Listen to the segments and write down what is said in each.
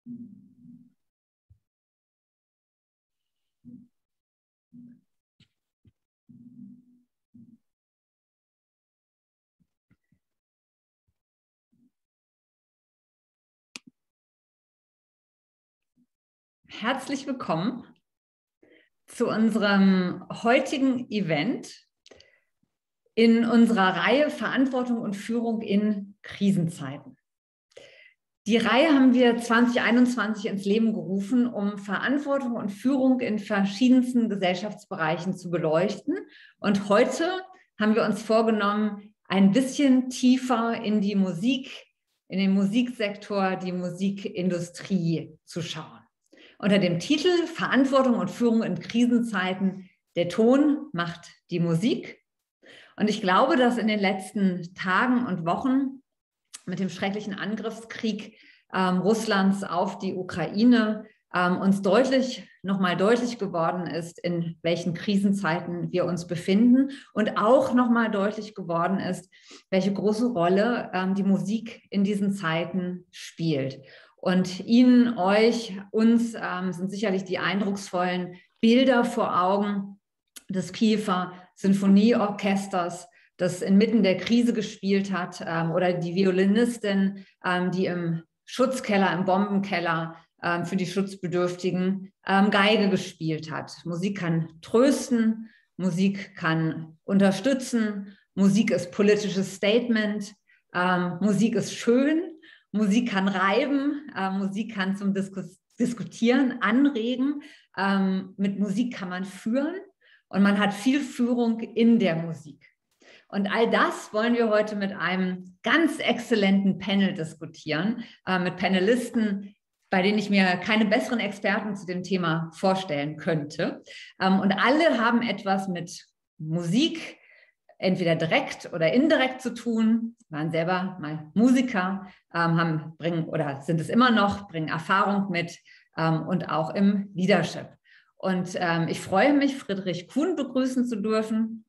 Herzlich willkommen zu unserem heutigen Event in unserer Reihe Verantwortung und Führung in Krisenzeiten. Die Reihe haben wir 2021 ins Leben gerufen, um Verantwortung und Führung in verschiedensten Gesellschaftsbereichen zu beleuchten. Und heute haben wir uns vorgenommen, ein bisschen tiefer in die Musik, in den Musiksektor, die Musikindustrie zu schauen. Unter dem Titel Verantwortung und Führung in Krisenzeiten, der Ton macht die Musik. Und ich glaube, dass in den letzten Tagen und Wochen mit dem schrecklichen Angriffskrieg Russlands auf die Ukraine uns nochmal deutlich geworden ist, in welchen Krisenzeiten wir uns befinden und auch nochmal deutlich geworden ist, welche große Rolle die Musik in diesen Zeiten spielt. Und Ihnen, euch, uns sind sicherlich die eindrucksvollen Bilder vor Augen des Kiewer Sinfonieorchesters, das inmitten der Krise gespielt hat, oder die Violinistin, die im Schutzkeller, im Bombenkeller für die Schutzbedürftigen Geige gespielt hat. Musik kann trösten, Musik kann unterstützen, Musik ist politisches Statement, Musik ist schön. Musik kann reiben, Musik kann zum Diskutieren anregen, mit Musik kann man führen und man hat viel Führung in der Musik. Und all das wollen wir heute mit einem ganz exzellenten Panel diskutieren, mit Panelisten, bei denen ich mir keine besseren Experten zu dem Thema vorstellen könnte. Und alle haben etwas mit Musik, entweder direkt oder indirekt zu tun, waren selber mal Musiker, sind es immer noch, bringen Erfahrung mit und auch im Leadership. Und ich freue mich, Friedrich Kuhn begrüßen zu dürfen.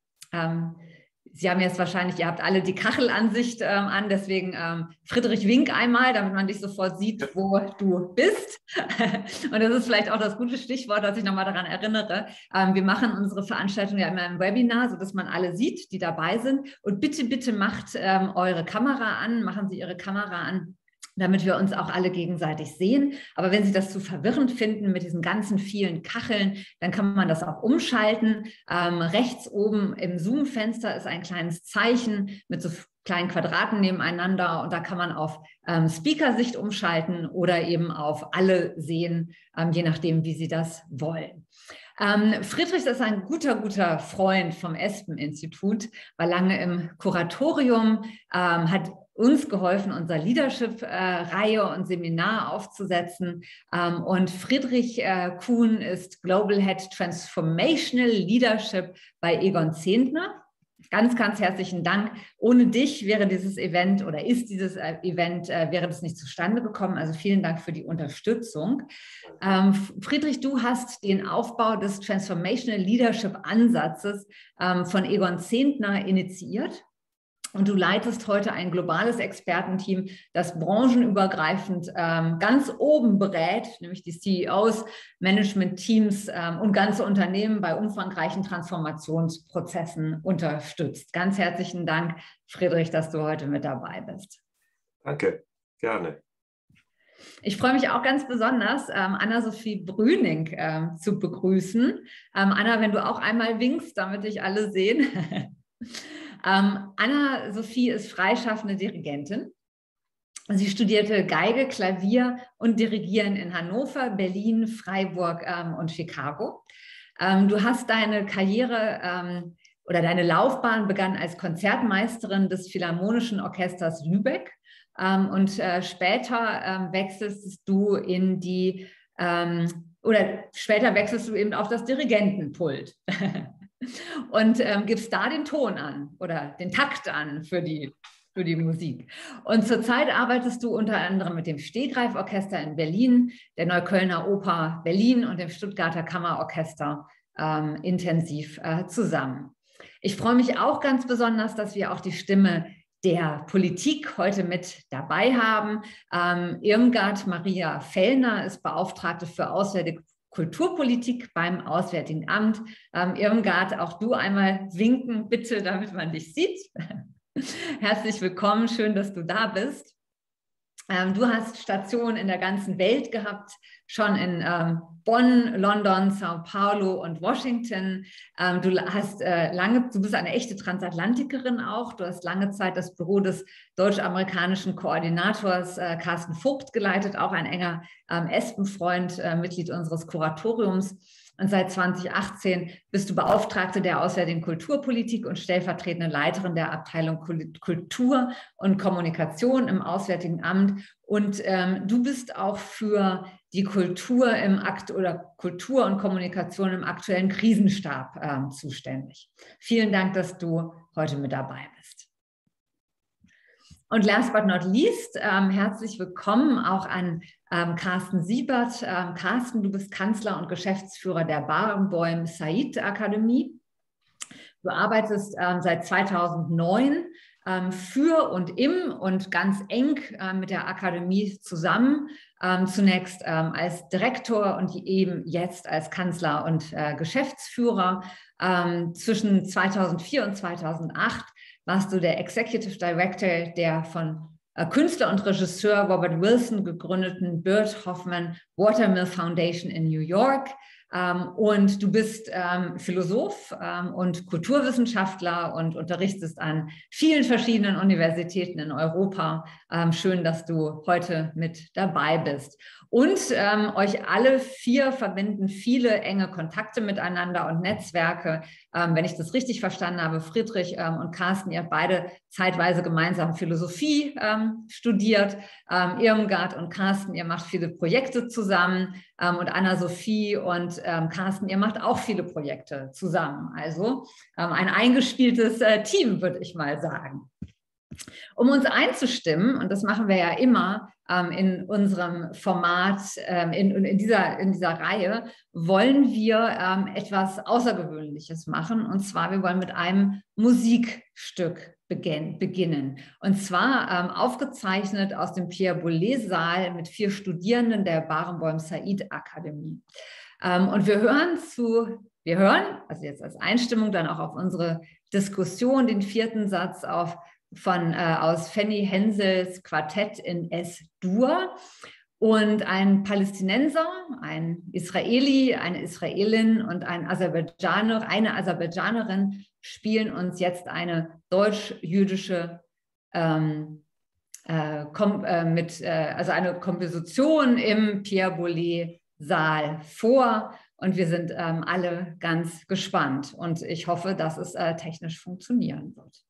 Sie haben jetzt wahrscheinlich, ihr habt alle die Kachelansicht an, deswegen Friedrich, wink einmal, damit man dich sofort sieht, wo du bist. Und das ist vielleicht auch das gute Stichwort, dass ich nochmal daran erinnere. Wir machen unsere Veranstaltung ja immer im Webinar, sodass man alle sieht, die dabei sind. Und bitte, bitte macht eure Kamera an, machen Sie Ihre Kamera an, damit wir uns auch alle gegenseitig sehen. Aber wenn Sie das zu verwirrend finden mit diesen ganzen vielen Kacheln, dann kann man das auch umschalten. Rechts oben im Zoom-Fenster ist ein kleines Zeichen mit so kleinen Quadraten nebeneinander und da kann man auf Speaker-Sicht umschalten oder eben auf alle sehen, je nachdem, wie Sie das wollen. Friedrich ist ein guter Freund vom Espen-Institut, war lange im Kuratorium, hat uns geholfen, unser Leadership-Reihe und Seminar aufzusetzen. Und Friedrich Kuhn ist Global Head Transformational Leadership bei Egon Zehntner. Ganz, ganz herzlichen Dank. Ohne dich wäre dieses Event oder ist dieses Event, wäre das nicht zustande gekommen. Also vielen Dank für die Unterstützung. Friedrich, du hast den Aufbau des Transformational Leadership Ansatzes von Egon Zehntner initiiert. Und du leitest heute ein globales Expertenteam, das branchenübergreifend ganz oben berät, nämlich die CEOs, Management-Teams und ganze Unternehmen bei umfangreichen Transformationsprozessen unterstützt. Ganz herzlichen Dank, Friedrich, dass du heute mit dabei bist. Danke, gerne. Ich freue mich auch ganz besonders, Anna-Sophie Brüning zu begrüßen. Anna, wenn du auch einmal winkst, damit dich alle sehen. Anna-Sophie ist freischaffende Dirigentin. Sie studierte Geige, Klavier und Dirigieren in Hannover, Berlin, Freiburg und Chicago. Du hast deine Karriere oder deine Laufbahn begann als Konzertmeisterin des Philharmonischen Orchesters Lübeck und später wechselst du in die später wechselst du eben auf das Dirigentenpult. Und gibst da den Ton an oder den Takt an für die Musik. Und zurzeit arbeitest du unter anderem mit dem Stehgreif-Orchester in Berlin, der Neuköllner Oper Berlin und dem Stuttgarter Kammerorchester intensiv zusammen. Ich freue mich auch ganz besonders, dass wir auch die Stimme der Politik heute mit dabei haben. Irmgard Maria Fellner ist Beauftragte für Auswärtige Kulturpolitik beim Auswärtigen Amt. Irmgard, auch du einmal winken, bitte, damit man dich sieht. Herzlich willkommen, schön, dass du da bist. Du hast Stationen in der ganzen Welt gehabt, schon in Bonn, London, Sao Paulo und Washington. Du bist eine echte Transatlantikerin auch. Du hast lange Zeit das Büro des deutsch-amerikanischen Koordinators Carsten Vogt geleitet, auch ein enger Espen-Freund, Mitglied unseres Kuratoriums. Und seit 2018 bist du Beauftragte der Auswärtigen Kulturpolitik und stellvertretende Leiterin der Abteilung Kultur und Kommunikation im Auswärtigen Amt. Und du bist auch für die Kultur Kultur und Kommunikation im aktuellen Krisenstab zuständig. Vielen Dank, dass du heute mit dabei bist. Und last but not least, herzlich willkommen auch an Carsten Siebert. Carsten, du bist Kanzler und Geschäftsführer der Barenboim Said Akademie. Du arbeitest seit 2009 für und im und ganz eng mit der Akademie zusammen, zunächst als Direktor und eben jetzt als Kanzler und Geschäftsführer. Zwischen 2004 und 2008 warst du der Executive Director der von Künstler und Regisseur Robert Wilson gegründeten Bert Hoffman Watermill Foundation in New York. Und du bist Philosoph und Kulturwissenschaftler und unterrichtest an vielen verschiedenen Universitäten in Europa. Schön, dass du heute mit dabei bist. Und euch alle vier verbinden viele enge Kontakte miteinander und Netzwerke. Wenn ich das richtig verstanden habe, Friedrich und Carsten, ihr habt beide zeitweise gemeinsam Philosophie studiert. Irmgard und Carsten, ihr macht viele Projekte zusammen. Und Anna-Sophie und Carsten, ihr macht auch viele Projekte zusammen. Also ein eingespieltes Team, würde ich mal sagen. Um uns einzustimmen, und das machen wir ja immer in unserem Format, in dieser Reihe, wollen wir etwas Außergewöhnliches machen. Und zwar, wir wollen mit einem Musikstück beginnen. Und zwar aufgezeichnet aus dem Pierre Boulez-Saal mit 4 Studierenden der Barenboim Said Akademie. Und wir hören, also jetzt als Einstimmung dann auch auf unsere Diskussion, den 4. Satz aus Fanny Hensels Quartett in Es-Dur. Und ein Palästinenser, ein Israeli, eine Israelin und eine Aserbaidschanerin spielen uns jetzt eine deutsch-jüdische also eine Komposition im Pierre Boulez-Saal vor. Und wir sind alle ganz gespannt. Und ich hoffe, dass es technisch funktionieren wird.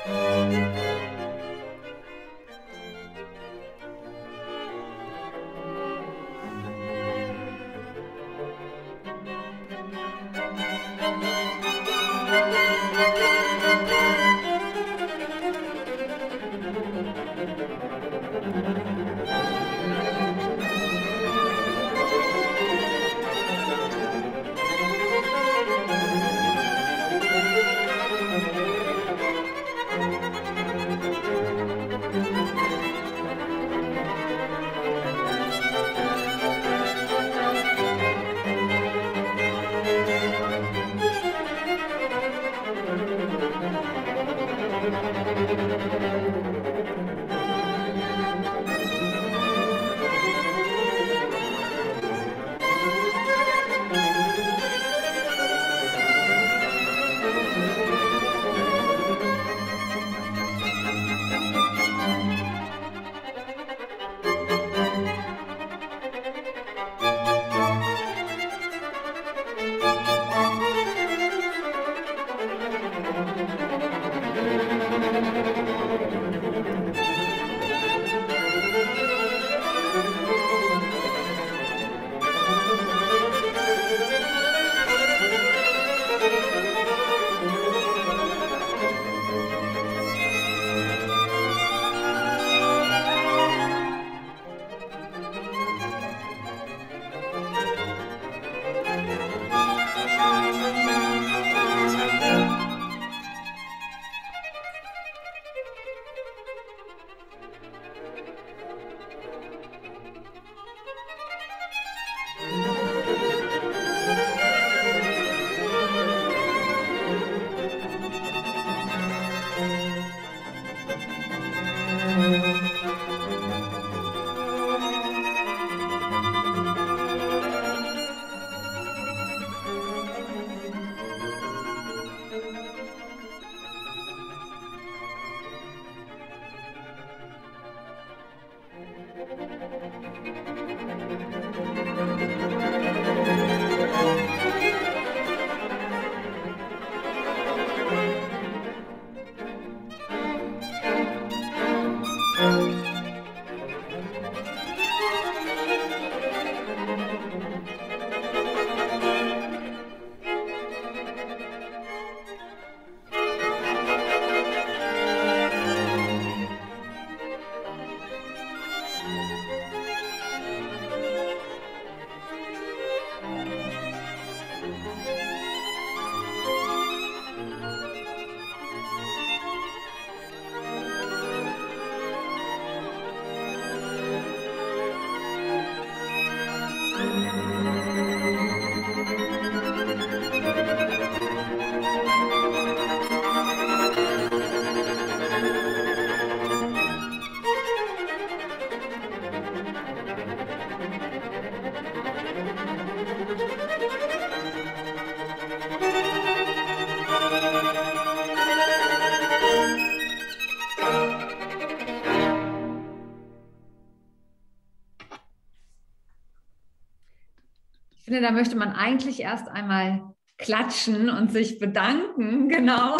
Ich finde, da möchte man eigentlich erst einmal klatschen und sich bedanken. Genau.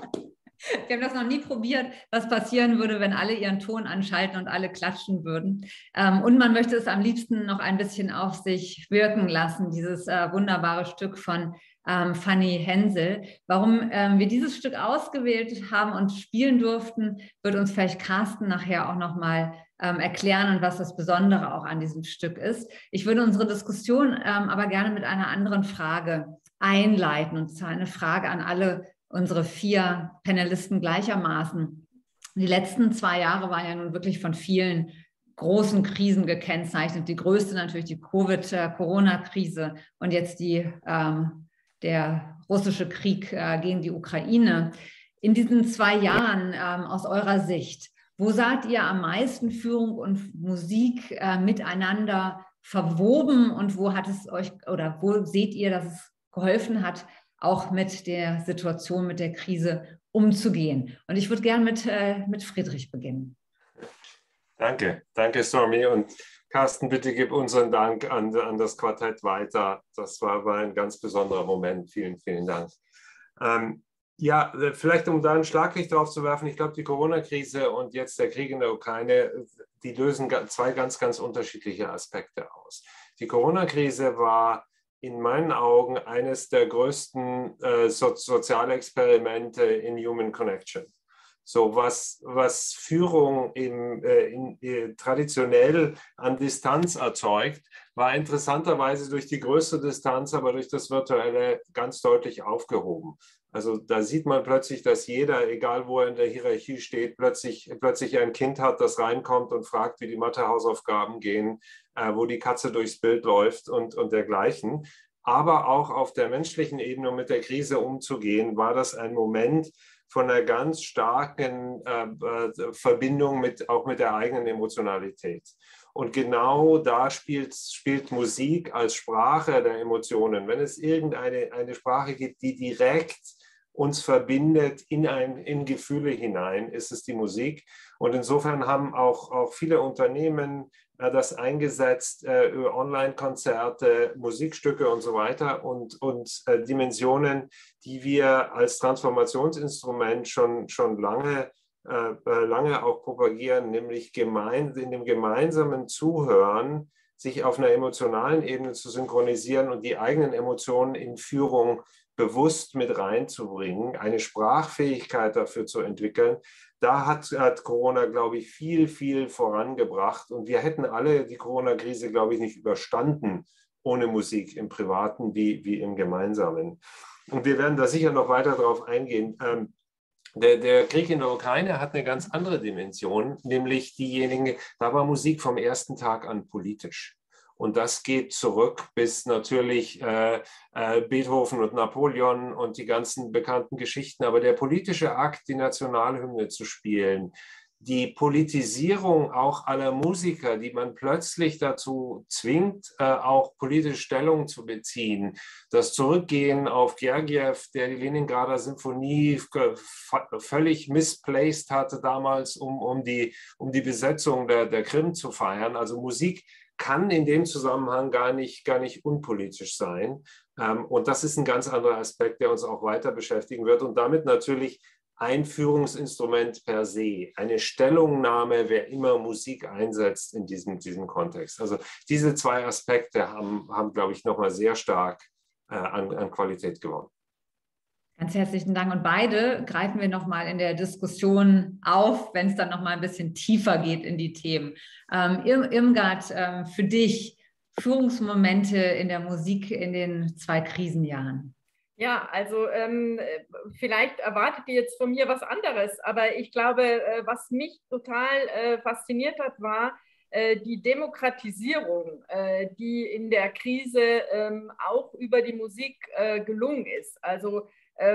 Wir haben das noch nie probiert, was passieren würde, wenn alle ihren Ton anschalten und alle klatschen würden. Und man möchte es am liebsten noch ein bisschen auf sich wirken lassen, dieses wunderbare Stück von Fanny Hensel. Warum wir dieses Stück ausgewählt haben und spielen durften, wird uns vielleicht Carsten nachher auch noch mal erklären und was das Besondere auch an diesem Stück ist. Ich würde unsere Diskussion aber gerne mit einer anderen Frage einleiten, und zwar eine Frage an alle unsere 4 Panelisten gleichermaßen. Die letzten 2 Jahre waren ja nun wirklich von vielen großen Krisen gekennzeichnet. Die größte natürlich die Corona-Krise und jetzt der russische Krieg gegen die Ukraine. In diesen 2 Jahren aus eurer Sicht, wo seid ihr am meisten Führung und Musik miteinander verwoben und wo hat es euch oder wo seht ihr, dass es geholfen hat, auch mit der Situation, mit der Krise umzugehen? Und ich würde gerne mit Friedrich beginnen. Danke, danke Stormy. Und Carsten, bitte gib unseren Dank an das Quartett weiter. Das war ein ganz besonderer Moment. Vielen, vielen Dank. Ja, vielleicht um da ein Schlaglicht drauf zu werfen, ich glaube, die Corona-Krise und jetzt der Krieg in der Ukraine, die lösen zwei ganz, ganz unterschiedliche Aspekte aus. Die Corona-Krise war in meinen Augen eines der größten Sozialexperimente in Human Connection. So was Führung traditionell an Distanz erzeugt, war interessanterweise durch die größte Distanz, aber durch das Virtuelle ganz deutlich aufgehoben. Also da sieht man plötzlich, dass jeder, egal wo er in der Hierarchie steht, plötzlich ein Kind hat, das reinkommt und fragt, wie die Mathehausaufgaben gehen, wo die Katze durchs Bild läuft und dergleichen. Aber auch auf der menschlichen Ebene, um mit der Krise umzugehen, war das ein Moment von einer ganz starken Verbindung auch mit der eigenen Emotionalität. Und genau da spielt Musik als Sprache der Emotionen. Wenn es eine Sprache gibt, die direkt uns verbindet in Gefühle hinein, ist es die Musik. Und insofern haben auch viele Unternehmen das eingesetzt, Online-Konzerte, Musikstücke und so weiter und Dimensionen, die wir als Transformationsinstrument schon lange auch propagieren, nämlich in dem gemeinsamen Zuhören sich auf einer emotionalen Ebene zu synchronisieren und die eigenen Emotionen in Führung bewusst mit reinzubringen, eine Sprachfähigkeit dafür zu entwickeln. Da hat Corona, glaube ich, viel, viel vorangebracht. Und wir hätten alle die Corona-Krise, glaube ich, nicht überstanden ohne Musik im Privaten wie im Gemeinsamen. Und wir werden da sicher noch weiter drauf eingehen. Der Krieg in der Ukraine hat eine ganz andere Dimension, nämlich diejenige, da war Musik vom ersten Tag an politisch. Und das geht zurück bis natürlich Beethoven und Napoleon und die ganzen bekannten Geschichten. Aber der politische Akt, die Nationalhymne zu spielen, die Politisierung auch aller Musiker, die man plötzlich dazu zwingt, auch politische Stellung zu beziehen, das Zurückgehen auf Gergiew, der die Leningrader Symphonie völlig misplaced hatte damals, um die Besetzung der Krim zu feiern. Also Musik kann in dem Zusammenhang gar nicht unpolitisch sein. Und das ist ein ganz anderer Aspekt, der uns auch weiter beschäftigen wird und damit natürlich ein Führungsinstrument per se, eine Stellungnahme, wer immer Musik einsetzt in diesem Kontext. Also diese zwei Aspekte haben glaube ich, nochmal sehr stark an Qualität gewonnen. Ganz herzlichen Dank. Und beide greifen wir nochmal in der Diskussion auf, wenn es dann nochmal ein bisschen tiefer geht in die Themen. Irmgard, für dich Führungsmomente in der Musik in den 2 Krisenjahren. Ja, also vielleicht erwartet ihr jetzt von mir was anderes, aber ich glaube, was mich total fasziniert hat, war die Demokratisierung, die in der Krise auch über die Musik gelungen ist. Also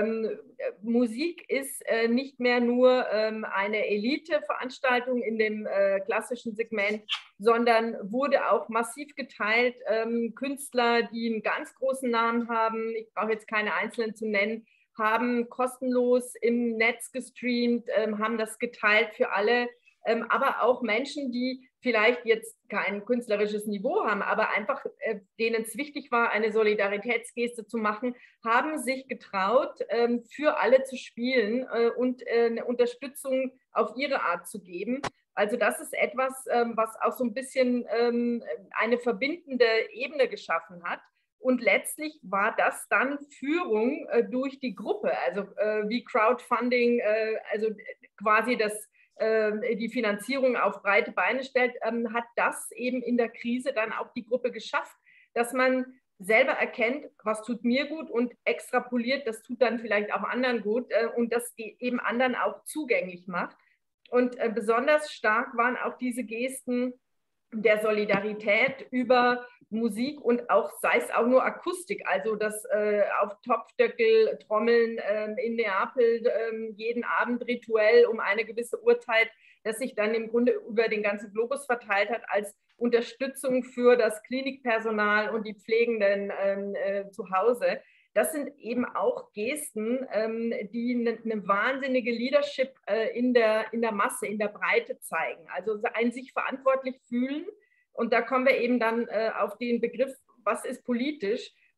Musik ist nicht mehr nur eine Elite-Veranstaltung in dem klassischen Segment, sondern wurde auch massiv geteilt. Künstler, die einen ganz großen Namen haben, ich brauche jetzt keine einzelnen zu nennen, haben kostenlos im Netz gestreamt, haben das geteilt für alle. Aber auch Menschen, die vielleicht jetzt kein künstlerisches Niveau haben, aber einfach denen es wichtig war, eine Solidaritätsgeste zu machen, haben sich getraut, für alle zu spielen und eine Unterstützung auf ihre Art zu geben. Also das ist etwas, was auch so ein bisschen eine verbindende Ebene geschaffen hat. Und letztlich war das dann Führung durch die Gruppe, also wie Crowdfunding, also quasi die Finanzierung auf breite Beine stellt, hat das eben in der Krise dann auch die Gruppe geschafft, dass man selber erkennt, was tut mir gut und extrapoliert, das tut dann vielleicht auch anderen gut und das eben anderen auch zugänglich macht. Und besonders stark waren auch diese Gesten der Solidarität über Musik und auch, sei es auch nur Akustik, also das auf Topfdeckel Trommeln in Neapel jeden Abend rituell um eine gewisse Uhrzeit, das sich dann im Grunde über den ganzen Globus verteilt hat als Unterstützung für das Klinikpersonal und die Pflegenden zu Hause. Das sind eben auch Gesten, die eine wahnsinnige Leadership in der Masse, in der Breite zeigen. Also ein sich verantwortlich fühlen. Und da kommen wir eben dann auf den Begriff, was ist politisch?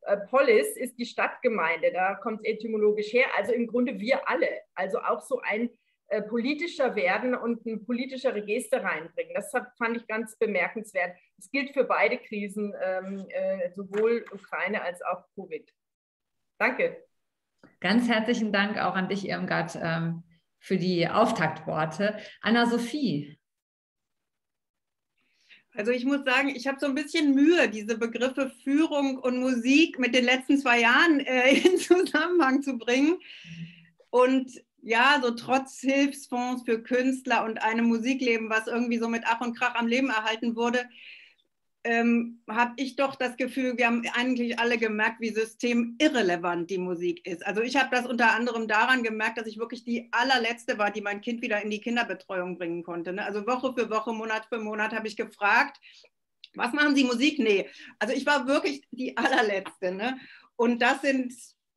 Polis ist die Stadtgemeinde, da kommt es etymologisch her, also im Grunde wir alle, also auch so ein politischer werden und ein politischer Register reinbringen. Das fand ich ganz bemerkenswert. Das gilt für beide Krisen, sowohl Ukraine als auch Covid. Danke. Ganz herzlichen Dank auch an dich, Irmgard, für die Auftaktworte. Anna-Sophie. Also ich muss sagen, ich habe so ein bisschen Mühe, diese Begriffe Führung und Musik mit den letzten 2 Jahren in Zusammenhang zu bringen. Und ja, so trotz Hilfsfonds für Künstler und einem Musikleben, was irgendwie so mit Ach und Krach am Leben erhalten wurde, habe ich doch das Gefühl, wir haben eigentlich alle gemerkt, wie systemirrelevant die Musik ist. Also ich habe das unter anderem daran gemerkt, dass ich wirklich die allerletzte war, die mein Kind wieder in die Kinderbetreuung bringen konnte. Ne? Also Woche für Woche, Monat für Monat habe ich gefragt, was machen Sie Musik? Nee, also ich war wirklich die allerletzte. Ne? Und das sind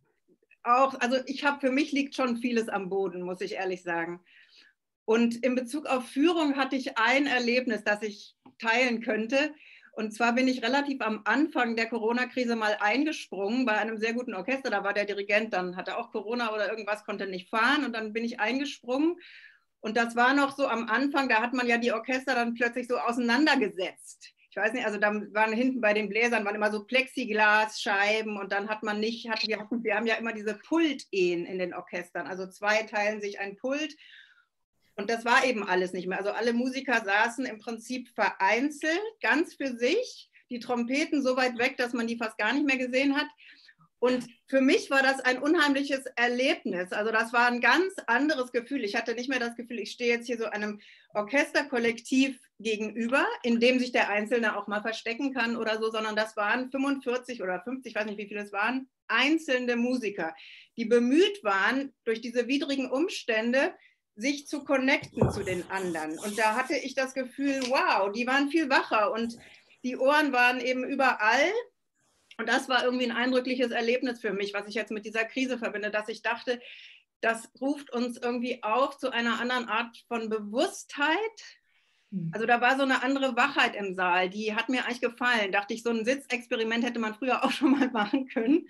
auch, also für mich liegt schon vieles am Boden, muss ich ehrlich sagen. Und in Bezug auf Führung hatte ich ein Erlebnis, das ich teilen könnte. Und zwar bin ich relativ am Anfang der Corona-Krise mal eingesprungen bei einem sehr guten Orchester. Da war der Dirigent, dann hatte auch Corona oder irgendwas, konnte nicht fahren. Und dann bin ich eingesprungen. Und das war noch so am Anfang, da hat man ja die Orchester dann plötzlich so auseinandergesetzt. Ich weiß nicht, also da waren hinten bei den Bläsern waren immer so Plexiglasscheiben und dann hat man nicht, wir haben ja immer diese Pult-Ehen in den Orchestern. Also 2 teilen sich ein Pult. Und das war eben alles nicht mehr. Also alle Musiker saßen im Prinzip vereinzelt, ganz für sich. Die Trompeten so weit weg, dass man die fast gar nicht mehr gesehen hat. Und für mich war das ein unheimliches Erlebnis. Also das war ein ganz anderes Gefühl. Ich hatte nicht mehr das Gefühl, ich stehe jetzt hier so einem Orchesterkollektiv gegenüber, in dem sich der Einzelne auch mal verstecken kann oder so, sondern das waren 45 oder 50, ich weiß nicht, wie viele es waren, einzelne Musiker, die bemüht waren, durch diese widrigen Umstände sich zu connecten zu den anderen. Und da hatte ich das Gefühl, wow, die waren viel wacher und die Ohren waren eben überall. Und das war irgendwie ein eindrückliches Erlebnis für mich, was ich jetzt mit dieser Krise verbinde, dass ich dachte, das ruft uns irgendwie auf zu einer anderen Art von Bewusstheit. Also da war so eine andere Wachheit im Saal, die hat mir eigentlich gefallen. Dachte ich, so ein Sitzexperiment hätte man früher auch schon mal machen können.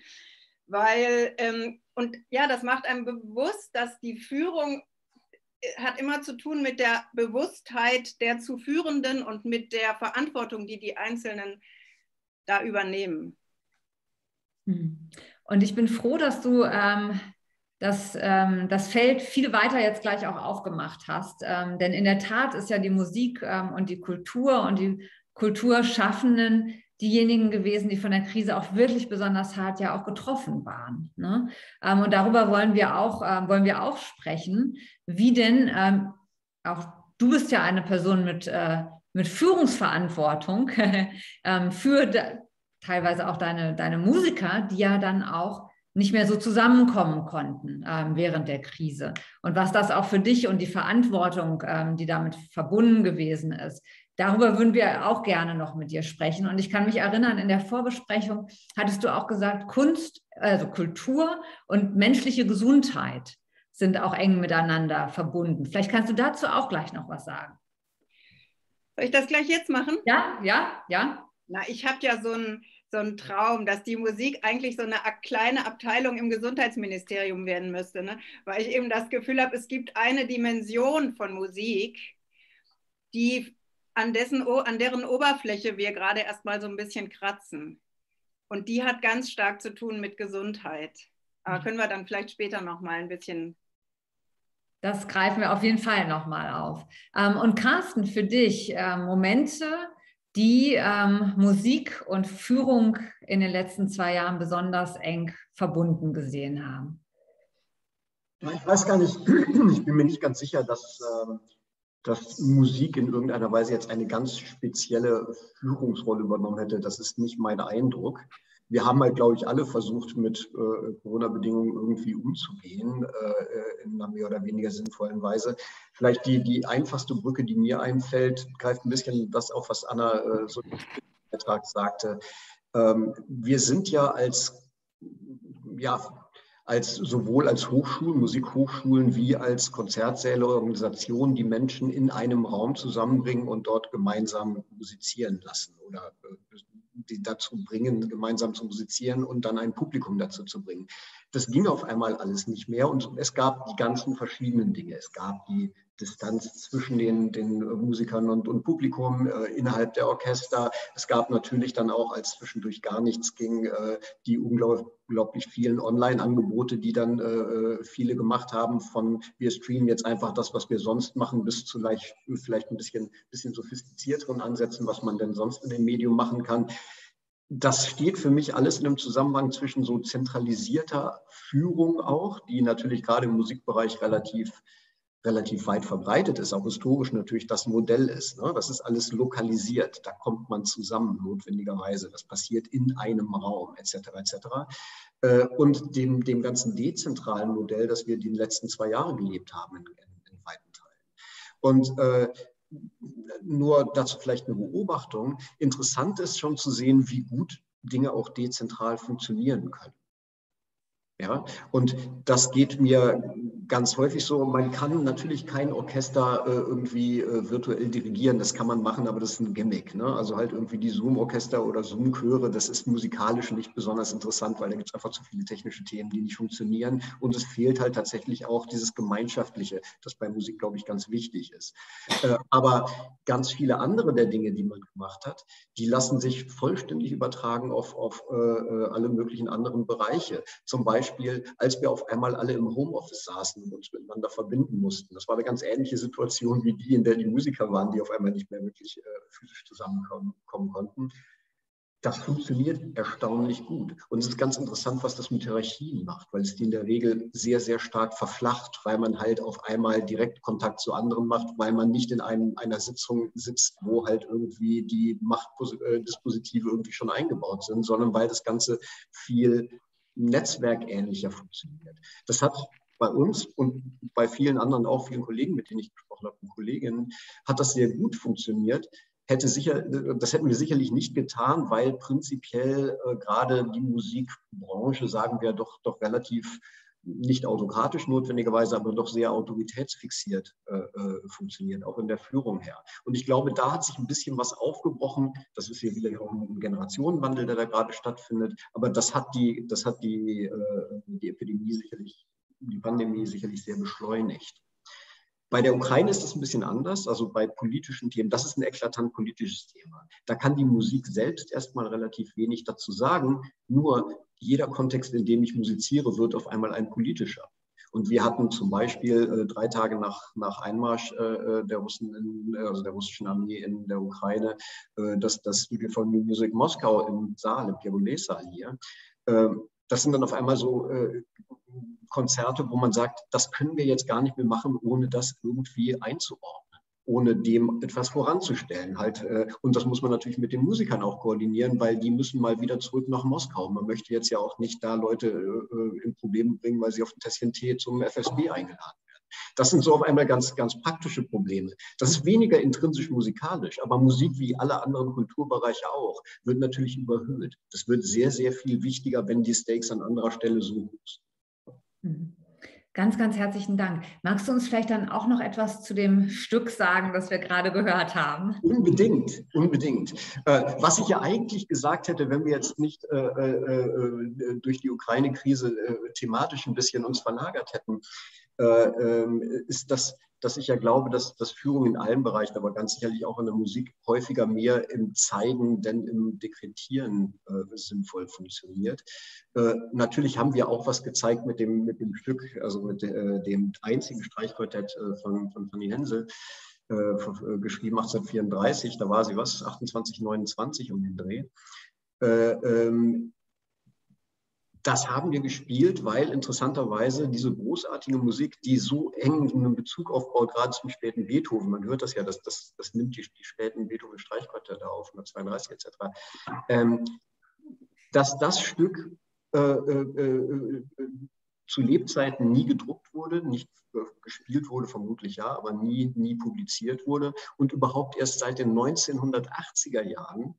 Weil, und ja, das macht einem bewusst, dass die Führung hat immer zu tun mit der Bewusstheit der zu Führenden und mit der Verantwortung, die die Einzelnen da übernehmen. Und ich bin froh, dass du das Feld viel weiter jetzt gleich auch aufgemacht hast. Denn in der Tat ist ja die Musik und die Kultur und die Kulturschaffenden diejenigen gewesen, die von der Krise auch wirklich besonders hart ja auch getroffen waren. Ne? Und darüber wollen wir auch sprechen, wie denn, auch du bist ja eine Person mit Führungsverantwortung für teilweise auch deine Musiker, die ja dann auch nicht mehr so zusammenkommen konnten während der Krise. Und was das auch für dich und die Verantwortung, die damit verbunden gewesen ist, darüber würden wir auch gerne noch mit dir sprechen. Und ich kann mich erinnern, in der Vorbesprechung hattest du auch gesagt, Kunst, also Kultur und menschliche Gesundheit sind auch eng miteinander verbunden. Vielleicht kannst du dazu auch gleich noch was sagen. Soll ich das gleich jetzt machen? Ja. Na, ich habe ja so einen Traum, dass die Musik eigentlich so eine kleine Abteilung im Gesundheitsministerium werden müsste, ne? Weil ich eben das Gefühl habe, es gibt eine Dimension von Musik, die an deren Oberfläche wir gerade erstmal so ein bisschen kratzen. Und die hat ganz stark zu tun mit Gesundheit. Aber können wir dann vielleicht später noch mal ein bisschen... Das greifen wir auf jeden Fall noch mal auf. Und Carsten, für dich Momente, die Musik und Führung in den letzten 2 Jahren besonders eng verbunden gesehen haben? Ich weiß gar nicht, ich bin mir nicht ganz sicher, dass Musik in irgendeiner Weise jetzt eine ganz spezielle Führungsrolle übernommen hätte. Das ist nicht mein Eindruck. Wir haben halt, glaube ich, alle versucht, mit Corona-Bedingungen irgendwie umzugehen, in einer mehr oder weniger sinnvollen Weise. Vielleicht die einfachste Brücke, die mir einfällt, greift ein bisschen das auf, was Anna so im Beitrag sagte. Wir sind ja sowohl als Hochschulen, Musikhochschulen, wie als Konzertsäle, Organisationen, die Menschen in einem Raum zusammenbringen und dort gemeinsam musizieren lassen oder die dazu bringen, gemeinsam zu musizieren und dann ein Publikum dazu zu bringen. Das ging auf einmal alles nicht mehr und es gab die ganzen verschiedenen Dinge. Es gab die Distanz zwischen den Musikern und Publikum innerhalb der Orchester. Es gab natürlich dann auch, als zwischendurch gar nichts ging, die unglaublich vielen Online-Angebote, die dann viele gemacht haben, von wir streamen jetzt einfach das, was wir sonst machen, bis zu vielleicht ein bisschen sophistizierteren Ansätzen, was man denn sonst in dem Medium machen kann. Das steht für mich alles in einem Zusammenhang zwischen so zentralisierter Führung auch, die natürlich gerade im Musikbereich relativ weit verbreitet ist, auch historisch natürlich das Modell ist. Ne? Das ist alles lokalisiert, da kommt man zusammen notwendigerweise, das passiert in einem Raum etc. Und dem ganzen dezentralen Modell, das wir die letzten 2 Jahre gelebt haben in weiten Teilen. Und nur dazu vielleicht eine Beobachtung. Interessant ist schon zu sehen, wie gut Dinge auch dezentral funktionieren können. Ja, und das geht mir ganz häufig so. Man kann natürlich kein Orchester irgendwie virtuell dirigieren, das kann man machen, aber das ist ein Gimmick. Ne? Also halt irgendwie die Zoom-Orchester oder Zoom-Chöre, das ist musikalisch nicht besonders interessant, weil da gibt es einfach zu viele technische Themen, die nicht funktionieren. Und es fehlt halt tatsächlich auch dieses Gemeinschaftliche, das bei Musik, glaube ich, ganz wichtig ist. Aber ganz viele andere der Dinge, die man gemacht hat, die lassen sich vollständig übertragen auf alle möglichen anderen Bereiche. Zum Beispiel, als wir auf einmal alle im Homeoffice saßen und uns miteinander verbinden mussten. Das war eine ganz ähnliche Situation wie die, in der die Musiker waren, die auf einmal nicht mehr wirklich physisch zusammenkommen konnten. Das funktioniert erstaunlich gut. Und es ist ganz interessant, was das mit Hierarchien macht, weil es die in der Regel sehr, sehr stark verflacht, weil man halt auf einmal direkt Kontakt zu anderen macht, weil man nicht in einer Sitzung sitzt, wo halt irgendwie die Machtdispositive irgendwie schon eingebaut sind, sondern weil das Ganze viel netzwerkähnlicher funktioniert. Das hat bei uns und bei vielen anderen, auch vielen Kollegen, mit denen ich gesprochen habe, und Kolleginnen, hat das sehr gut funktioniert. Das hätten wir sicherlich nicht getan, weil prinzipiell gerade die Musikbranche, sagen wir, doch relativ nicht autokratisch notwendigerweise, aber doch sehr autoritätsfixiert funktioniert, auch in der Führung her. Und ich glaube, da hat sich ein bisschen was aufgebrochen. Das ist hier wieder auch ein Generationenwandel, der da gerade stattfindet. Aber das hat die Epidemie sicherlich, die Pandemie sicherlich sehr beschleunigt. Bei der Ukraine ist das ein bisschen anders, also bei politischen Themen. Das ist ein eklatant politisches Thema. Da kann die Musik selbst erstmal relativ wenig dazu sagen. Nur jeder Kontext, in dem ich musiziere, wird auf einmal ein politischer. Und wir hatten zum Beispiel 3 Tage nach Einmarsch der russischen Armee in der Ukraine das Studio von New Music Moskau im Saal, im Piabolais-Saal hier. Das sind dann auf einmal so Konzerte, wo man sagt, das können wir jetzt gar nicht mehr machen, ohne das irgendwie einzuordnen, ohne dem etwas voranzustellen. Und das muss man natürlich mit den Musikern auch koordinieren, weil die müssen mal wieder zurück nach Moskau. Man möchte jetzt ja auch nicht da Leute in Probleme bringen, weil sie auf ein Tässchen Tee zum FSB eingeladen werden. Das sind so auf einmal ganz, ganz praktische Probleme. Das ist weniger intrinsisch musikalisch, aber Musik wie alle anderen Kulturbereiche auch, wird natürlich überhöht. Das wird sehr, sehr viel wichtiger, wenn die Stakes an anderer Stelle so hoch sind. Ganz, ganz herzlichen Dank. Magst du uns vielleicht dann auch noch etwas zu dem Stück sagen, das wir gerade gehört haben? Unbedingt, unbedingt. Was ich ja eigentlich gesagt hätte, wenn wir jetzt nicht durch die Ukraine-Krise thematisch ein bisschen uns verlagert hätten, ist dass ich ja glaube, dass Führung in allen Bereichen, aber ganz sicherlich auch in der Musik, häufiger mehr im Zeigen denn im Dekretieren sinnvoll funktioniert. Natürlich haben wir auch was gezeigt mit dem Stück, also mit dem einzigen Streichquartett von Fanny Hensel, geschrieben 1834, da war sie 28, 29 um den Dreh. Das haben wir gespielt, weil interessanterweise diese großartige Musik, die so eng einen Bezug aufbaut, gerade zum späten Beethoven, man hört das ja, das nimmt die späten Beethoven-Streichquartette auf, 132 etc., dass das Stück zu Lebzeiten nie gedruckt wurde, nicht gespielt wurde, vermutlich ja, aber nie publiziert wurde und überhaupt erst seit den 1980er Jahren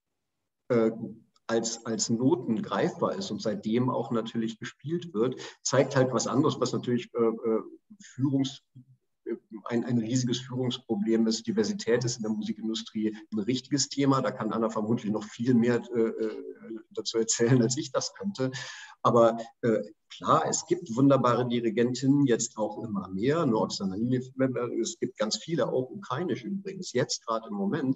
als Noten greifbar ist und seitdem auch natürlich gespielt wird, zeigt halt was anderes, was natürlich ein riesiges Führungsproblem ist. Diversität ist in der Musikindustrie ein richtiges Thema. Da kann Anna vermutlich noch viel mehr dazu erzählen, als ich das könnte. Aber klar, es gibt wunderbare Dirigentinnen, jetzt auch immer mehr. Nur es gibt ganz viele, auch ukrainisch übrigens, jetzt gerade im Moment.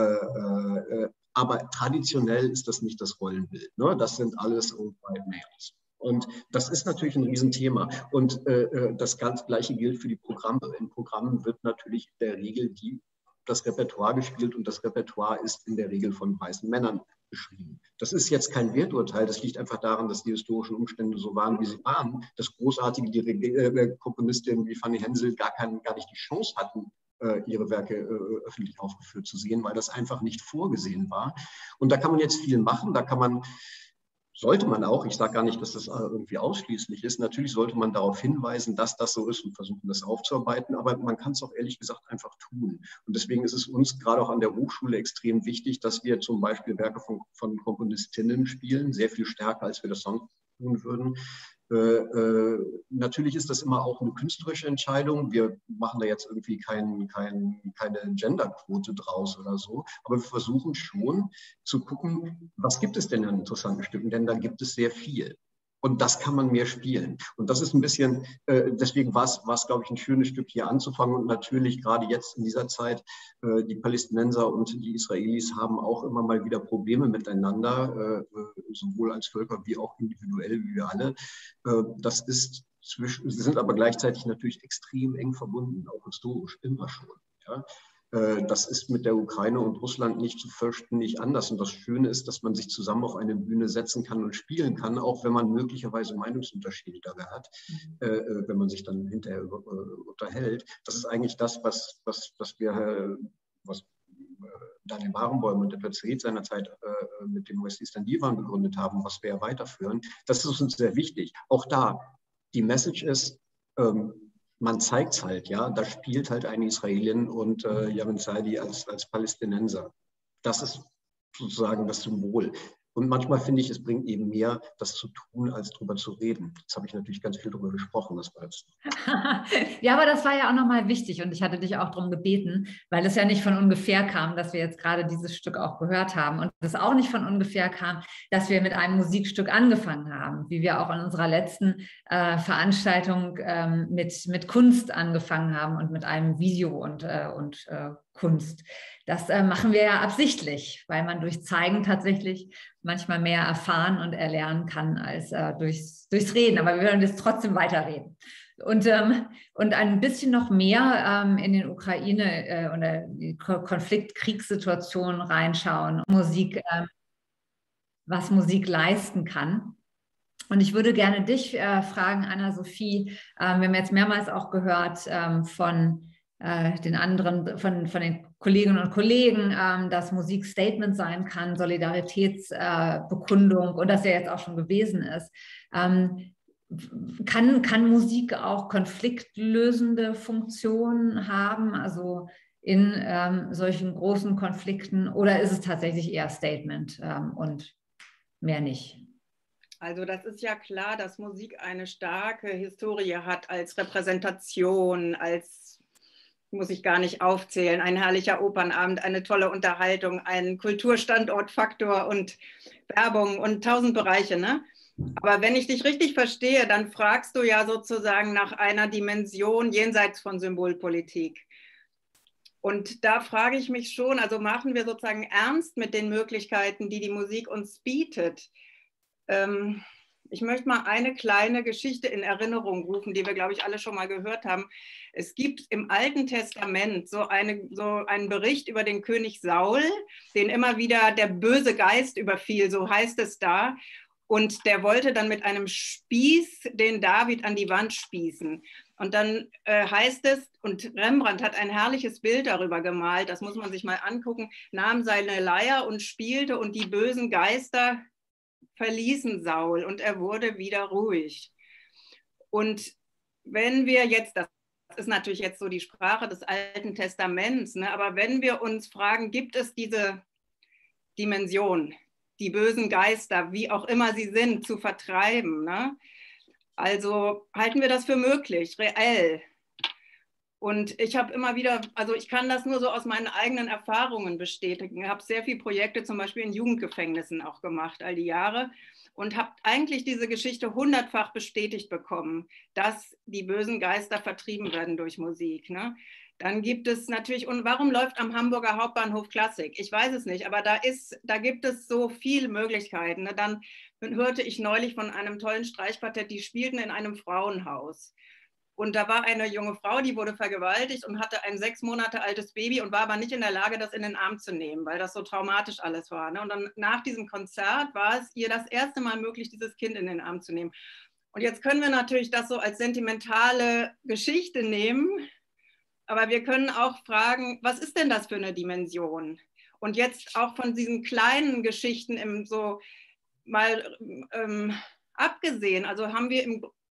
Aber traditionell ist das nicht das Rollenbild. Ne? Das sind alles White Males. Und das ist natürlich ein Riesenthema. Und das ganz Gleiche gilt für die Programme. In Programmen wird natürlich in der Regel das Repertoire gespielt und das Repertoire ist in der Regel von weißen Männern beschrieben. Das ist jetzt kein Werturteil, das liegt einfach daran, dass die historischen Umstände so waren, wie sie waren. Dass großartige Komponistinnen wie Fanny Hensel gar nicht die Chance hatten, ihre Werke öffentlich aufgeführt zu sehen, weil das einfach nicht vorgesehen war. Und da kann man jetzt viel machen, sollte man auch, ich sage gar nicht, dass das irgendwie ausschließlich ist, natürlich sollte man darauf hinweisen, dass das so ist und versuchen, das aufzuarbeiten, aber man kann es auch ehrlich gesagt einfach tun. Und deswegen ist es uns gerade auch an der Hochschule extrem wichtig, dass wir zum Beispiel Werke von Komponistinnen spielen, sehr viel stärker, als wir das sonst tun würden. Natürlich ist das immer auch eine künstlerische Entscheidung. Wir machen da jetzt irgendwie keine Genderquote draus oder so, aber wir versuchen schon zu gucken, was gibt es denn an interessanten Stücken, denn da gibt es sehr viel. Und das kann man mehr spielen. Und das ist ein bisschen, deswegen war es, glaube ich, ein schönes Stück hier anzufangen. Und natürlich gerade jetzt in dieser Zeit, die Palästinenser und die Israelis haben auch immer mal wieder Probleme miteinander, sowohl als Völker wie auch individuell, wie wir alle. Sie sind aber gleichzeitig natürlich extrem eng verbunden, auch historisch immer schon. Ja? Das ist mit der Ukraine und Russland nicht zu fürchten, nicht anders. Und das Schöne ist, dass man sich zusammen auf eine Bühne setzen kann und spielen kann, auch wenn man möglicherweise Meinungsunterschiede dabei hat, wenn man sich dann hinterher unterhält. Das ist eigentlich das, was Daniel Barenboim und der Perzried seinerzeit mit dem West Eastern Divan gegründet haben, was wir ja weiterführen. Das ist uns sehr wichtig. Auch da, die Message ist, man zeigt es halt, ja, da spielt halt eine Israelin und Yamin Saidi als Palästinenser. Das ist sozusagen das Symbol. Und manchmal finde ich, es bringt eben mehr, das zu tun, als drüber zu reden. Jetzt habe ich natürlich ganz viel drüber gesprochen. Das war jetzt. Ja, aber das war ja auch nochmal wichtig und ich hatte dich auch darum gebeten, weil es ja nicht von ungefähr kam, dass wir jetzt gerade dieses Stück auch gehört haben und es auch nicht von ungefähr kam, dass wir mit einem Musikstück angefangen haben, wie wir auch in unserer letzten Veranstaltung mit Kunst angefangen haben und mit einem Video und Kunst. Das machen wir ja absichtlich, weil man durch Zeigen tatsächlich manchmal mehr erfahren und erlernen kann als durchs Reden. Aber wir werden jetzt trotzdem weiterreden. Und ein bisschen noch mehr in den Ukraine oder die Konflikt-Kriegssituation reinschauen, was Musik leisten kann. Und ich würde gerne dich fragen, Anna-Sophie, wir haben jetzt mehrmals auch gehört von den anderen, von den Kolleginnen und Kollegen, dass Musik Statement sein kann, Solidaritätsbekundung und das ja jetzt auch schon gewesen ist. Kann Musik auch konfliktlösende Funktionen haben, also in solchen großen Konflikten, oder ist es tatsächlich eher Statement und mehr nicht? Also das ist ja klar, dass Musik eine starke Historie hat als Repräsentation, muss ich gar nicht aufzählen, ein herrlicher Opernabend, eine tolle Unterhaltung, ein Kulturstandortfaktor und Werbung und 1000 Bereiche, ne? Aber wenn ich dich richtig verstehe, dann fragst du ja sozusagen nach einer Dimension jenseits von Symbolpolitik. Und da frage ich mich schon, also machen wir sozusagen ernst mit den Möglichkeiten, die die Musik uns bietet. Ich möchte mal eine kleine Geschichte in Erinnerung rufen, die wir, glaube ich, alle schon mal gehört haben. Es gibt im Alten Testament so einen Bericht über den König Saul, den immer wieder der böse Geist überfiel, so heißt es da. Und der wollte dann mit einem Spieß den David an die Wand spießen. Und dann heißt es, und Rembrandt hat ein herrliches Bild darüber gemalt, das muss man sich mal angucken, nahm seine Leier und spielte und die bösen Geister verließen Saul und er wurde wieder ruhig. Und wenn wir jetzt, das ist natürlich jetzt so die Sprache des Alten Testaments, ne, aber wenn wir uns fragen, gibt es diese Dimension, die bösen Geister, wie auch immer sie sind, zu vertreiben, ne? Also halten wir das für möglich, reell. Und ich habe immer wieder, also ich kann das nur so aus meinen eigenen Erfahrungen bestätigen. Ich habe sehr viele Projekte zum Beispiel in Jugendgefängnissen auch gemacht, all die Jahre. Und habe eigentlich diese Geschichte 100-fach bestätigt bekommen, dass die bösen Geister vertrieben werden durch Musik. Ne? Dann gibt es natürlich, und warum läuft am Hamburger Hauptbahnhof Klassik? Ich weiß es nicht, aber da gibt es so viele Möglichkeiten. Ne? Dann hörte ich neulich von einem tollen Streichquartett, die spielten in einem Frauenhaus. Und da war eine junge Frau, die wurde vergewaltigt und hatte ein 6 Monate altes Baby und war aber nicht in der Lage, das in den Arm zu nehmen, weil das so traumatisch alles war. Ne? Und dann nach diesem Konzert war es ihr das erste Mal möglich, dieses Kind in den Arm zu nehmen. Und jetzt können wir natürlich das so als sentimentale Geschichte nehmen, aber wir können auch fragen, was ist denn das für eine Dimension? Und jetzt auch von diesen kleinen Geschichten so mal abgesehen, also haben wir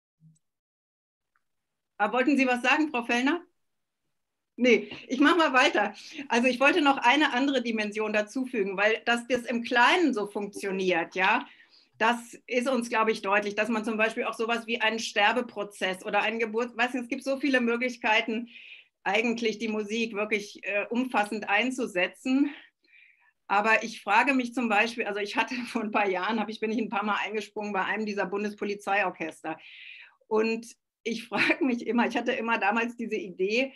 wollten Sie was sagen, Frau Fellner? Nee, ich mache mal weiter. Also ich wollte noch eine andere Dimension dazufügen, weil das im Kleinen so funktioniert, ja. Das ist uns, glaube ich, deutlich, dass man zum Beispiel auch sowas wie einen Sterbeprozess oder einen es gibt so viele Möglichkeiten, eigentlich die Musik wirklich umfassend einzusetzen. Aber ich frage mich zum Beispiel, also ich hatte vor ein paar Jahren, bin ich ein paar Mal eingesprungen bei einem dieser Bundespolizeiorchester. Und ich frage mich immer, ich hatte immer damals diese Idee,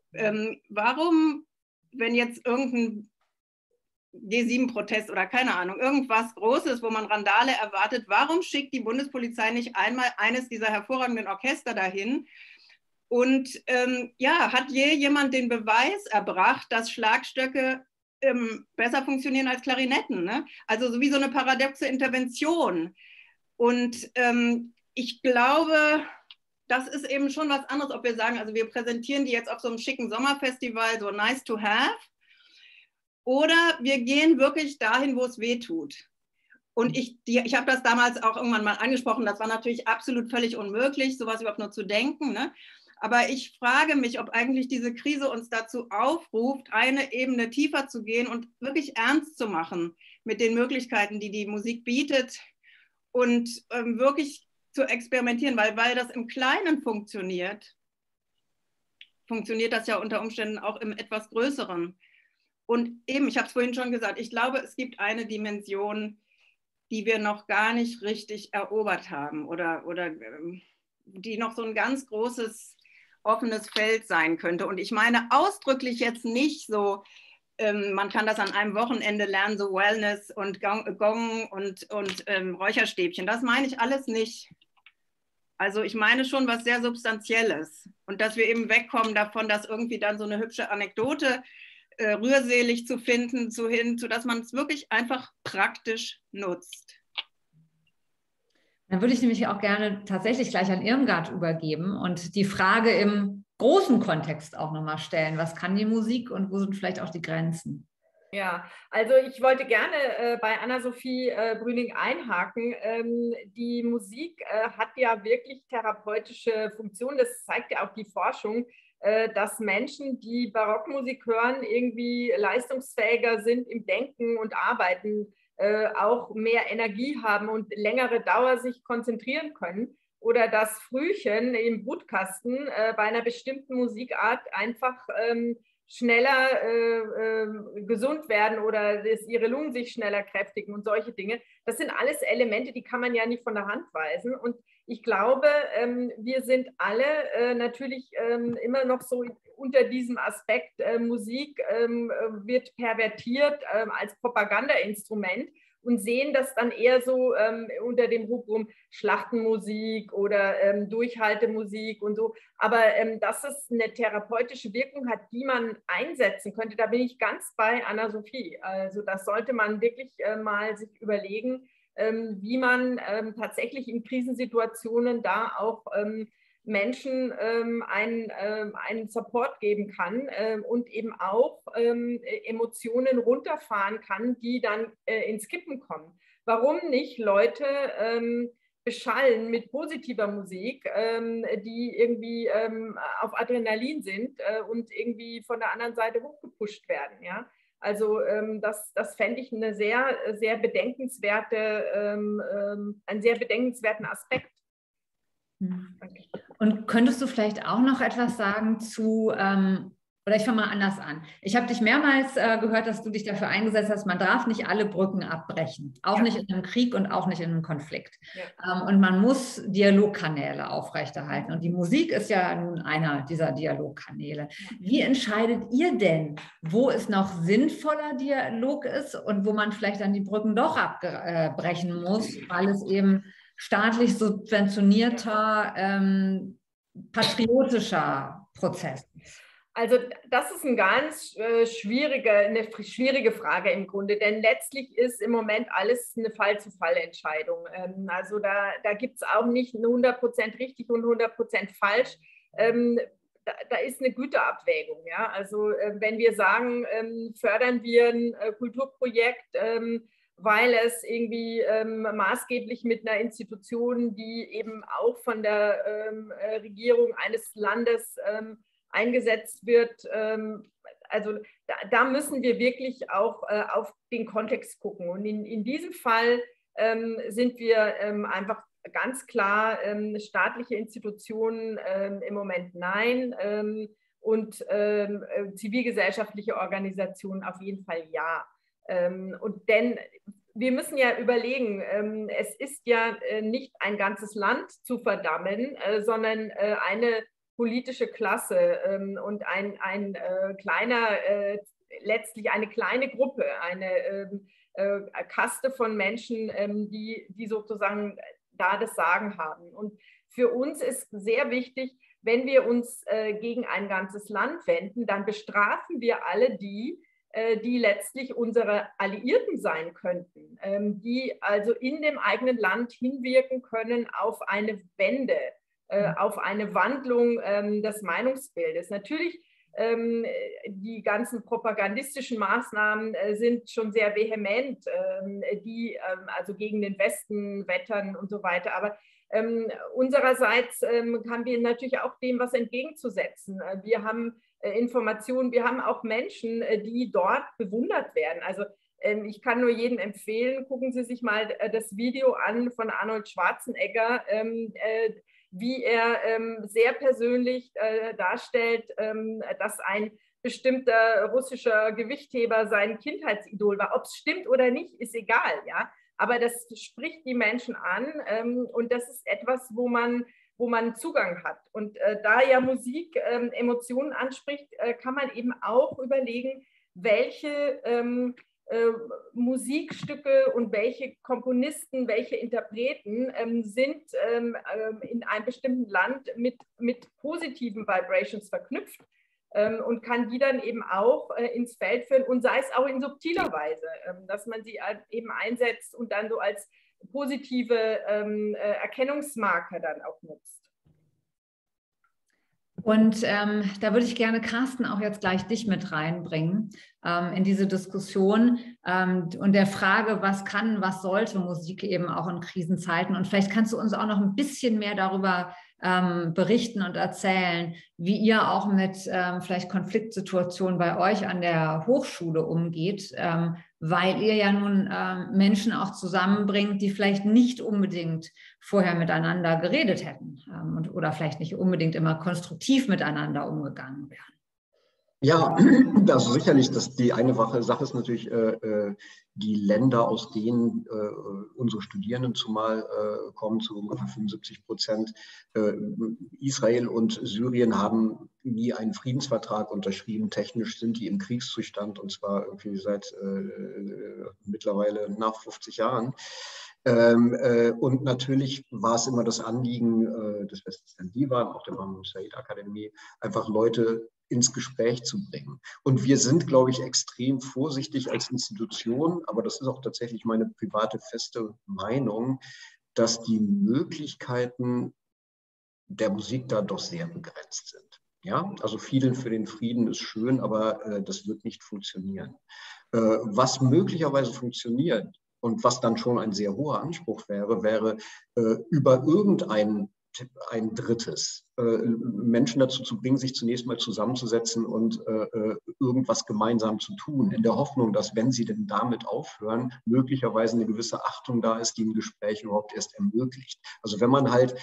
warum, wenn jetzt irgendein G7-Protest oder keine Ahnung, irgendwas Großes, wo man Randale erwartet, warum schickt die Bundespolizei nicht einmal eines dieser hervorragenden Orchester dahin? Und hat jemand den Beweis erbracht, dass Schlagstöcke besser funktionieren als Klarinetten? Ne? Also so wie so eine paradoxe Intervention. Und ich glaube, das ist eben schon was anderes, ob wir sagen, also wir präsentieren die jetzt auf so einem schicken Sommerfestival, so nice to have, oder wir gehen wirklich dahin, wo es weh tut. Und ich habe das damals auch irgendwann mal angesprochen, das war natürlich absolut völlig unmöglich, sowas überhaupt nur zu denken. Ne? Aber ich frage mich, ob eigentlich diese Krise uns dazu aufruft, eine Ebene tiefer zu gehen und wirklich ernst zu machen mit den Möglichkeiten, die die Musik bietet und wirklich zu experimentieren, weil das im Kleinen funktioniert das ja unter Umständen auch im etwas Größeren. Und eben, ich habe es vorhin schon gesagt, ich glaube, es gibt eine Dimension, die wir noch gar nicht richtig erobert haben oder die noch so ein ganz großes offenes Feld sein könnte. Und ich meine ausdrücklich jetzt nicht so, man kann das an einem Wochenende lernen, so Wellness und Gong und Räucherstäbchen. Das meine ich alles nicht. Also ich meine schon was sehr Substanzielles. Und dass wir eben wegkommen davon, dass irgendwie dann so eine hübsche Anekdote rührselig zu finden, sodass man es wirklich einfach praktisch nutzt. Dann würde ich nämlich auch gerne tatsächlich gleich an Irmgard übergeben und die Frage im großen Kontext auch nochmal stellen. Was kann die Musik und wo sind vielleicht auch die Grenzen? Ja, also ich wollte gerne bei Anna-Sophie Brüning einhaken. Die Musik hat ja wirklich therapeutische Funktionen. Das zeigt ja auch die Forschung, dass Menschen, die Barockmusik hören, irgendwie leistungsfähiger sind im Denken und Arbeiten, auch mehr Energie haben und längere Dauer sich konzentrieren können. Oder dass Frühchen im Brutkasten bei einer bestimmten Musikart einfach schneller gesund werden oder dass ihre Lungen sich schneller kräftigen und solche Dinge. Das sind alles Elemente, die kann man ja nicht von der Hand weisen. Und ich glaube, wir sind alle natürlich immer noch so unter diesem Aspekt, Musik wird pervertiert als Propagandainstrument und sehen das dann eher so unter dem Rubrum Schlachtenmusik oder Durchhaltemusik und so. Aber dass es eine therapeutische Wirkung hat, die man einsetzen könnte, da bin ich ganz bei Anna-Sophie. Also das sollte man wirklich mal sich überlegen, wie man tatsächlich in Krisensituationen da auch Menschen einen Support geben kann und eben auch Emotionen runterfahren kann, die dann ins Kippen kommen. Warum nicht Leute beschallen mit positiver Musik, die irgendwie auf Adrenalin sind und irgendwie von der anderen Seite hochgepusht werden, ja? Also das fände ich eine sehr, sehr bedenkenswerte, einen sehr bedenkenswerten Aspekt. Danke. Und könntest du vielleicht auch noch etwas sagen zu, oder ich fange mal anders an. Ich habe dich mehrmals gehört, dass du dich dafür eingesetzt hast, man darf nicht alle Brücken abbrechen. Auch nicht in einem Krieg und auch nicht in einem Konflikt. Ja. Und man muss Dialogkanäle aufrechterhalten. Und die Musik ist ja nun einer dieser Dialogkanäle. Wie entscheidet ihr denn, wo es noch sinnvoller Dialog ist und wo man vielleicht dann die Brücken doch abbrechen muss, weil es eben staatlich subventionierter, patriotischer Prozess ist? Also das ist eine ganz schwierige Frage im Grunde, denn letztlich ist im Moment alles eine Fall-zu-Fall-Entscheidung. Also da gibt es auch nicht 100% richtig und 100% falsch. Da ist eine Güterabwägung. Ja? Also wenn wir sagen, fördern wir ein Kulturprojekt, weil es irgendwie maßgeblich mit einer Institution, die eben auch von der Regierung eines Landes eingesetzt wird. Also da müssen wir wirklich auch auf den Kontext gucken. Und in diesem Fall sind wir einfach ganz klar staatliche Institutionen im Moment nein und zivilgesellschaftliche Organisationen auf jeden Fall ja. Und denn wir müssen ja überlegen, es ist ja nicht ein ganzes Land zu verdammen, sondern eine politische Klasse und letztlich eine kleine Gruppe, eine Kaste von Menschen, die sozusagen da das Sagen haben. Und für uns ist sehr wichtig, wenn wir uns gegen ein ganzes Land wenden, dann bestrafen wir alle die letztlich unsere Alliierten sein könnten, die also in dem eigenen Land hinwirken können auf eine Wende, auf eine Wandlung des Meinungsbildes. Natürlich, die ganzen propagandistischen Maßnahmen sind schon sehr vehement, die also gegen den Westen wettern und so weiter. Aber unsererseits haben wir natürlich auch dem was entgegenzusetzen. Wir haben Informationen, wir haben auch Menschen, die dort bewundert werden. Also ich kann nur jedem empfehlen, gucken Sie sich mal das Video an von Arnold Schwarzenegger, wie er sehr persönlich darstellt, dass ein bestimmter russischer Gewichtheber sein Kindheitsidol war. Ob es stimmt oder nicht, ist egal, ja. Aber das spricht die Menschen an und das ist etwas, wo man Zugang hat. Und da ja Musik Emotionen anspricht, kann man eben auch überlegen, welche Musikstücke und welche Komponisten, welche Interpreten sind in einem bestimmten Land mit positiven Vibrations verknüpft und kann die dann eben auch ins Feld führen und sei es auch in subtiler Weise, dass man sie eben einsetzt und dann so als positive Erkennungsmarker dann auch nutzt. Und da würde ich gerne, Carsten, auch jetzt gleich dich mit reinbringen in diese Diskussion und der Frage, was kann, was sollte Musik eben auch in Krisenzeiten? Und vielleicht kannst du uns auch noch ein bisschen mehr darüber berichten und erzählen, wie ihr auch mit vielleicht Konfliktsituationen bei euch an der Hochschule umgeht, weil ihr ja nun Menschen auch zusammenbringt, die vielleicht nicht unbedingt vorher miteinander geredet hätten oder vielleicht nicht unbedingt immer konstruktiv miteinander umgegangen wären. Ja, also sicherlich, die eine Sache ist natürlich die Länder, aus denen unsere Studierenden zumal kommen, zu ungefähr 75%. Israel und Syrien haben nie einen Friedensvertrag unterschrieben. Technisch sind die im Kriegszustand und zwar irgendwie seit mittlerweile nach 50 Jahren. Und natürlich war es immer das Anliegen des Westlichen Divan, auch der Mahmoud Said Akademie, einfach Leute ins Gespräch zu bringen. Und wir sind, glaube ich, extrem vorsichtig als Institution, aber das ist auch tatsächlich meine private, feste Meinung, dass die Möglichkeiten der Musik da doch sehr begrenzt sind. Ja, also Fideln für den Frieden ist schön, aber das wird nicht funktionieren. Was möglicherweise funktioniert und was dann schon ein sehr hoher Anspruch wäre, über irgendein ein drittes. Menschen dazu zu bringen, sich zunächst mal zusammenzusetzen und irgendwas gemeinsam zu tun, in der Hoffnung, dass, wenn sie denn damit aufhören, möglicherweise eine gewisse Achtung da ist, die ein Gespräch überhaupt erst ermöglicht. Also wenn man halt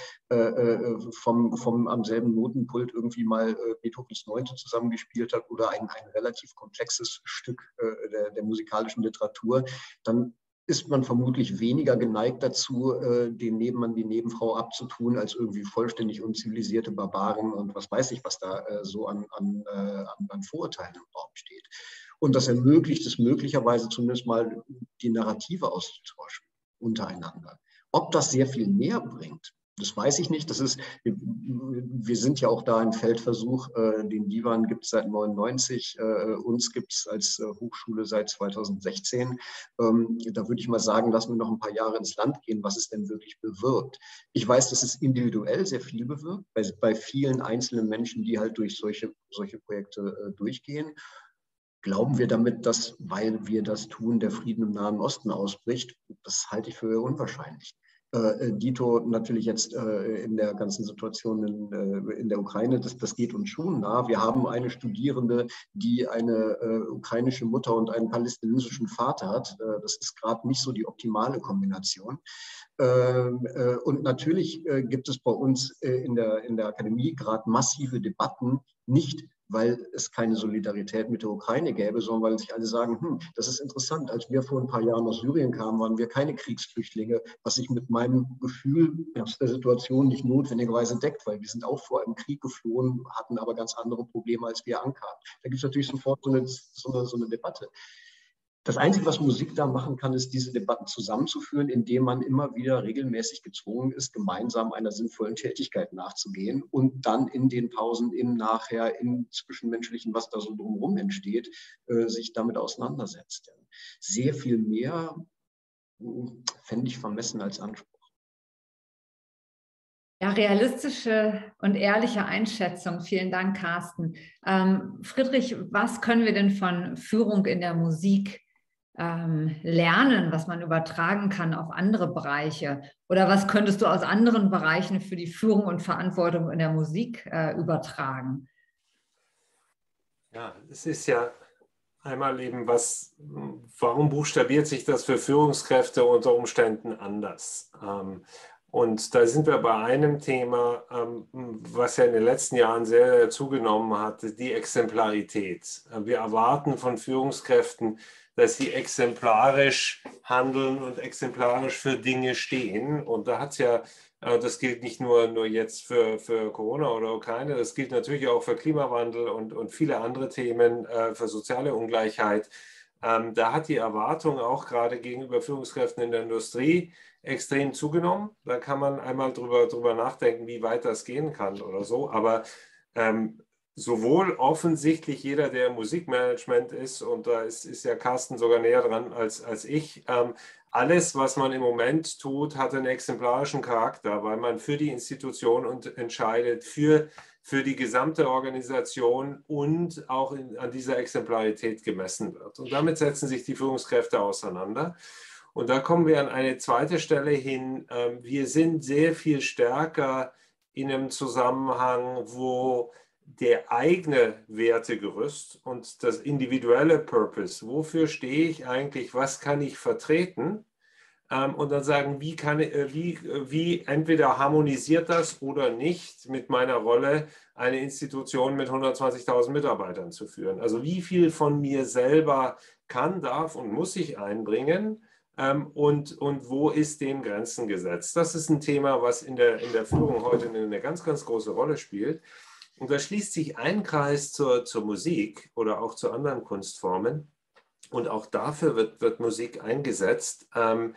am selben Notenpult irgendwie mal Beethovens Neunte zusammengespielt hat oder ein relativ komplexes Stück der musikalischen Literatur, dann ist man vermutlich weniger geneigt dazu, den Nebenmann, die Nebenfrau abzutun, als irgendwie vollständig unzivilisierte Barbaren und was weiß ich, was da so an Vorurteilen im Raum steht. Und das ermöglicht es möglicherweise zumindest mal, die Narrative auszutauschen untereinander. Ob das sehr viel mehr bringt, das weiß ich nicht. Wir sind ja auch da im Feldversuch. Den Divan gibt es seit 1999. Uns gibt es als Hochschule seit 2016. Da würde ich mal sagen, lassen wir noch ein paar Jahre ins Land gehen, was es denn wirklich bewirkt. Ich weiß, dass es individuell sehr viel bewirkt, bei vielen einzelnen Menschen, die halt durch solche Projekte durchgehen. Glauben wir damit, dass, weil wir das tun, der Frieden im Nahen Osten ausbricht? Das halte ich für unwahrscheinlich. Dito natürlich jetzt in der ganzen Situation in der Ukraine, das geht uns schon nah. Wir haben eine Studierende, die eine ukrainische Mutter und einen palästinensischen Vater hat. Das ist gerade nicht so die optimale Kombination. Und natürlich gibt es bei uns in der Akademie gerade massive Debatten, nicht weil es keine Solidarität mit der Ukraine gäbe, sondern weil sich alle sagen, das ist interessant, als wir vor ein paar Jahren aus Syrien kamen, waren wir keine Kriegsflüchtlinge, was sich mit meinem Gefühl der Situation nicht notwendigerweise deckt, weil wir sind auch vor einem Krieg geflohen, hatten aber ganz andere Probleme, als wir ankamen. Da gibt es natürlich sofort so eine Debatte. Das Einzige, was Musik da machen kann, ist, diese Debatten zusammenzuführen, indem man immer wieder regelmäßig gezwungen ist, gemeinsam einer sinnvollen Tätigkeit nachzugehen und dann in den Pausen, Nachher, im Zwischenmenschlichen, was da so drumherum entsteht, sich damit auseinandersetzt. Sehr viel mehr fände ich vermessen als Anspruch. Ja, realistische und ehrliche Einschätzung. Vielen Dank, Carsten. Friedrich, was können wir denn von Führung in der Musik lernen, was man übertragen kann auf andere Bereiche? Oder was könntest du aus anderen Bereichen für die Führung und Verantwortung in der Musik übertragen? Ja, es ist ja einmal eben warum buchstabiert sich das für Führungskräfte unter Umständen anders? Und da sind wir bei einem Thema, was ja in den letzten Jahren sehr zugenommen hat, die Exemplarität. Wir erwarten von Führungskräften, dass sie exemplarisch handeln und exemplarisch für Dinge stehen. Und da hat es ja, das gilt nicht nur jetzt für Corona oder Ukraine, das gilt natürlich auch für Klimawandel und viele andere Themen, für soziale Ungleichheit. Da hat die Erwartung auch gerade gegenüber Führungskräften in der Industrie extrem zugenommen. Da kann man einmal drüber nachdenken, wie weit das gehen kann oder so. Aber sowohl offensichtlich jeder, der im Musikmanagement ist, und da ist ja Carsten sogar näher dran als ich, alles, was man im Moment tut, hat einen exemplarischen Charakter, weil man für die Institution entscheidet, für die gesamte Organisation und auch an dieser Exemplarität gemessen wird. Und damit setzen sich die Führungskräfte auseinander. Und da kommen wir an eine zweite Stelle hin. Wir sind sehr viel stärker in einem Zusammenhang, wo der eigene Wertegerüst und das individuelle Purpose, wofür stehe ich eigentlich, was kann ich vertreten, und dann sagen, wie entweder harmonisiert das oder nicht mit meiner Rolle, eine Institution mit 120.000 Mitarbeitern zu führen. Also wie viel von mir selber kann, darf und muss ich einbringen, und wo ist dem Grenzen gesetzt. Das ist ein Thema, was in der Führung heute eine ganz, ganz große Rolle spielt. Und da schließt sich ein Kreis zur Musik oder auch zu anderen Kunstformen. Und auch dafür wird Musik eingesetzt.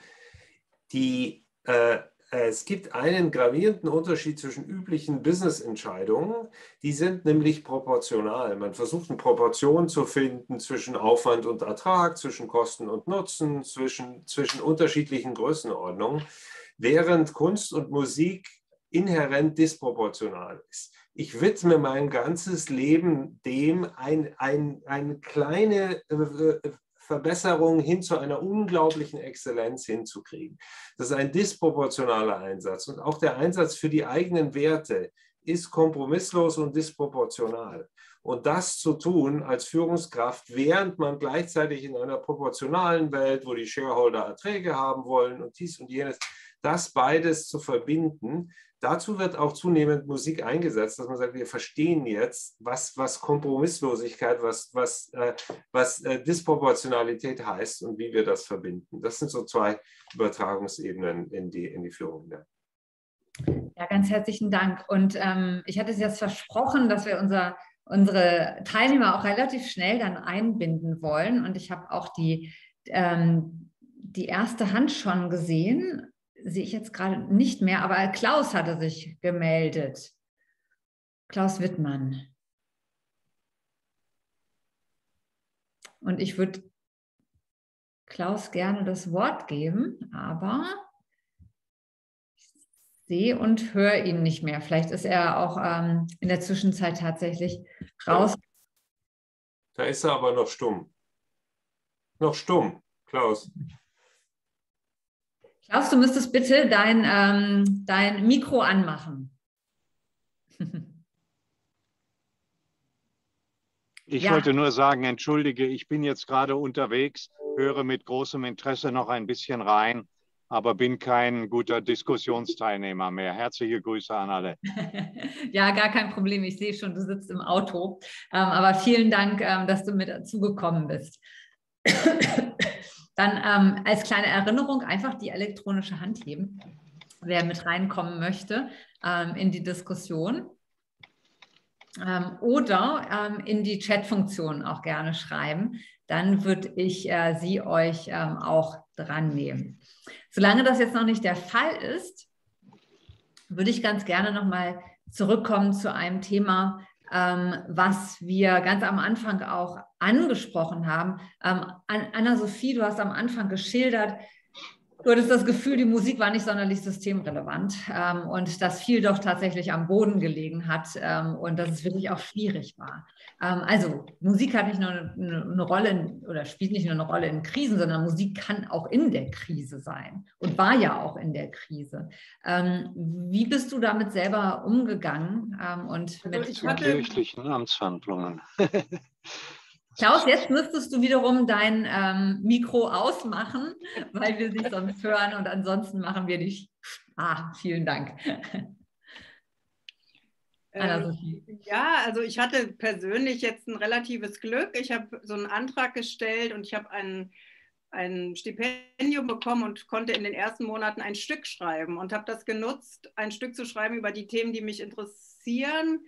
Es gibt einen gravierenden Unterschied zwischen üblichen Business-Entscheidungen. Die sind nämlich proportional. Man versucht eine Proportion zu finden zwischen Aufwand und Ertrag, zwischen Kosten und Nutzen, zwischen unterschiedlichen Größenordnungen, während Kunst und Musik inhärent disproportional ist. Ich widme mein ganzes Leben dem, eine kleine Verbesserung hin zu einer unglaublichen Exzellenz hinzukriegen. Das ist ein disproportionaler Einsatz. Und auch der Einsatz für die eigenen Werte ist kompromisslos und disproportional. Und das zu tun als Führungskraft, während man gleichzeitig in einer proportionalen Welt, wo die Shareholder Erträge haben wollen und dies und jenes, das beides zu verbinden, dazu wird auch zunehmend Musik eingesetzt, dass man sagt, wir verstehen jetzt, was Kompromisslosigkeit, was Disproportionalität heißt und wie wir das verbinden. Das sind so zwei Übertragungsebenen in die Führung. Ja, ganz herzlichen Dank. Und ich hatte es jetzt versprochen, dass wir unsere Teilnehmer auch relativ schnell dann einbinden wollen. Und ich habe auch die erste Hand schon gesehen. Sehe ich jetzt gerade nicht mehr, aber Klaus hatte sich gemeldet. Klaus Wittmann. Und ich würde Klaus gerne das Wort geben, aber ich sehe und höre ihn nicht mehr. Vielleicht ist er auch in der Zwischenzeit tatsächlich raus. Da ist er aber noch stumm. Noch stumm, Klaus. Klaus, du müsstest bitte dein Mikro anmachen. Ich wollte nur sagen, entschuldige, ich bin jetzt gerade unterwegs, höre mit großem Interesse noch ein bisschen rein, aber bin kein guter Diskussionsteilnehmer mehr. Herzliche Grüße an alle. Ja, gar kein Problem. Ich sehe schon, du sitzt im Auto. Aber vielen Dank, dass du mit dazugekommen bist. Dann als kleine Erinnerung einfach die elektronische Hand heben, wer mit reinkommen möchte in die Diskussion. Oder in die Chat-Funktion auch gerne schreiben. Dann würde ich sie euch auch dran nehmen. Solange das jetzt noch nicht der Fall ist, würde ich ganz gerne nochmal zurückkommen zu einem Thema, was wir ganz am Anfang auch angesprochen haben. Anna-Sophie, du hast am Anfang geschildert, du hattest das Gefühl, die Musik war nicht sonderlich systemrelevant und dass viel doch tatsächlich am Boden gelegen hat und dass es wirklich auch schwierig war. Also Musik hat nicht nur eine Rolle oder spielt nicht nur eine Rolle in Krisen, sondern Musik kann auch in der Krise sein und war ja auch in der Krise. Wie bist du damit selber umgegangen? Und mit kirchlichen Amtshandlungen. Klaus, jetzt müsstest du wiederum dein Mikro ausmachen, weil wir dich sonst hören und ansonsten machen wir dich. Vielen Dank. Ja, also ich hatte persönlich jetzt ein relatives Glück. Ich habe so einen Antrag gestellt und ich habe ein Stipendium bekommen und konnte in den ersten Monaten ein Stück schreiben und habe das genutzt, ein Stück zu schreiben über die Themen, die mich interessieren.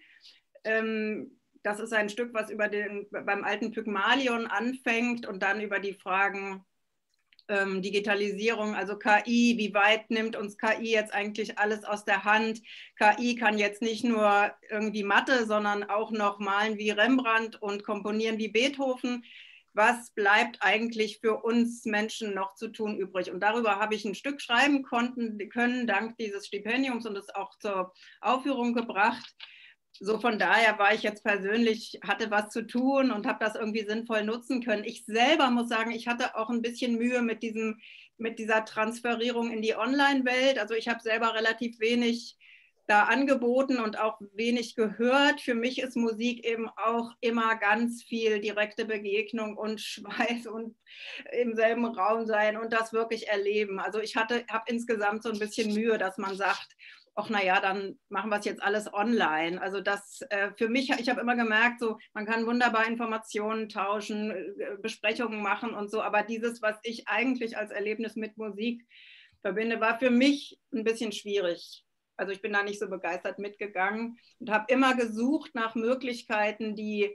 Das ist ein Stück, was beim alten Pygmalion anfängt und dann über die Fragen Digitalisierung, also KI, wie weit nimmt uns KI jetzt eigentlich alles aus der Hand? KI kann jetzt nicht nur irgendwie Mathe, sondern auch noch malen wie Rembrandt und komponieren wie Beethoven. Was bleibt eigentlich für uns Menschen noch zu tun übrig? Und darüber habe ich ein Stück schreiben können, dank dieses Stipendiums und es auch zur Aufführung gebracht. So von daher war ich jetzt persönlich, hatte was zu tun und habe das irgendwie sinnvoll nutzen können. Ich selber muss sagen, ich hatte auch ein bisschen Mühe mit dieser Transferierung in die Online-Welt. Also ich habe selber relativ wenig da angeboten und auch wenig gehört. Für mich ist Musik eben auch immer ganz viel direkte Begegnung und Schweiß und im selben Raum sein und das wirklich erleben. Also ich habe insgesamt so ein bisschen Mühe, dass man sagt, ach naja, dann machen wir es jetzt alles online. Also das für mich, ich habe immer gemerkt, so, man kann wunderbar Informationen tauschen, Besprechungen machen und so, aber dieses, was ich eigentlich als Erlebnis mit Musik verbinde, war für mich ein bisschen schwierig. Also ich bin da nicht so begeistert mitgegangen und habe immer gesucht nach Möglichkeiten, die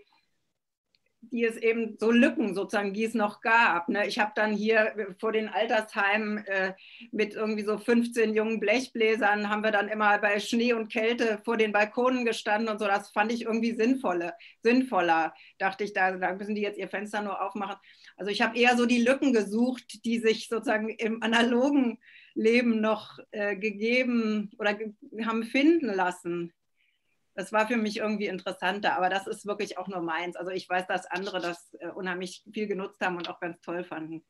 es eben so Lücken sozusagen, die es noch gab. Ne? Ich habe dann hier vor den Altersheimen mit irgendwie so 15 jungen Blechbläsern haben wir dann immer bei Schnee und Kälte vor den Balkonen gestanden und so. Das fand ich irgendwie sinnvoller. Dachte ich, da müssen die jetzt ihr Fenster nur aufmachen. Also ich habe eher so die Lücken gesucht, die sich sozusagen im analogen Leben noch gegeben oder haben finden lassen. Das war für mich irgendwie interessanter, aber das ist wirklich auch nur meins. Also ich weiß, dass andere das unheimlich viel genutzt haben und auch ganz toll fanden.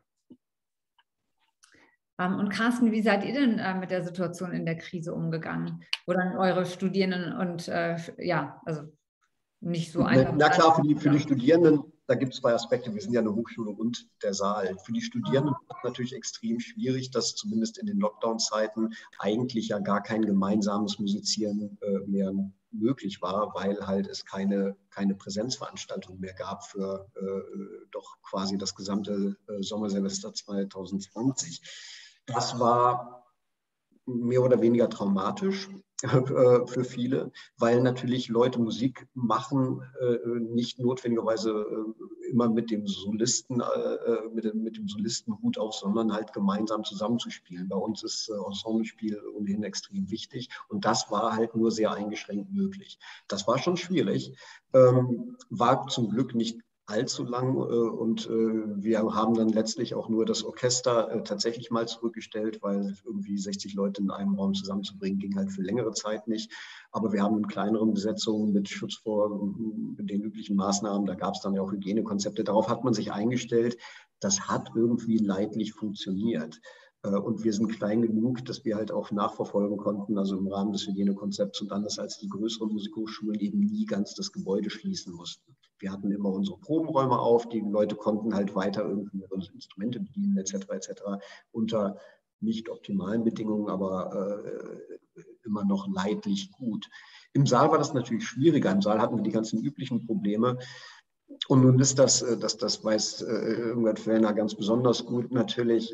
Und Carsten, wie seid ihr denn mit der Situation in der Krise umgegangen? Wo dann eure Studierenden und ja, also nicht so einfach. Na klar, für die Studierenden, da gibt es zwei Aspekte. Wir sind ja eine Hochschule und der Saal. Für die Studierenden ist es natürlich extrem schwierig, dass zumindest in den Lockdown-Zeiten eigentlich ja gar kein gemeinsames Musizieren mehr möglich war, weil halt es keine Präsenzveranstaltung mehr gab für doch quasi das gesamte Sommersemester 2020. Das war mehr oder weniger traumatisch für viele, weil natürlich Leute Musik machen, nicht notwendigerweise immer mit dem Solisten, mit dem Solistenhut auf, sondern halt gemeinsam zusammenzuspielen. Bei uns ist Ensemblespiel ohnehin extrem wichtig und das war halt nur sehr eingeschränkt möglich. Das war schon schwierig, war zum Glück nicht allzu lang und wir haben dann letztlich auch nur das Orchester tatsächlich mal zurückgestellt, weil irgendwie 60 Leute in einem Raum zusammenzubringen ging halt für längere Zeit nicht. Aber wir haben in kleineren Besetzungen mit Schutz vor den üblichen Maßnahmen, da gab es dann ja auch Hygienekonzepte, darauf hat man sich eingestellt. Das hat irgendwie leidlich funktioniert. Und wir sind klein genug, dass wir halt auch nachverfolgen konnten, also im Rahmen des Hygienekonzepts und anders als die größeren Musikhochschulen eben nie ganz das Gebäude schließen mussten. Wir hatten immer unsere Probenräume auf, die Leute konnten halt weiter irgendwie ihre Instrumente bedienen etc. unter nicht optimalen Bedingungen, aber immer noch leidlich gut. Im Saal war das natürlich schwieriger. Im Saal hatten wir die ganzen üblichen Probleme. Und nun ist das weiß Irmgard Fellner ganz besonders gut natürlich,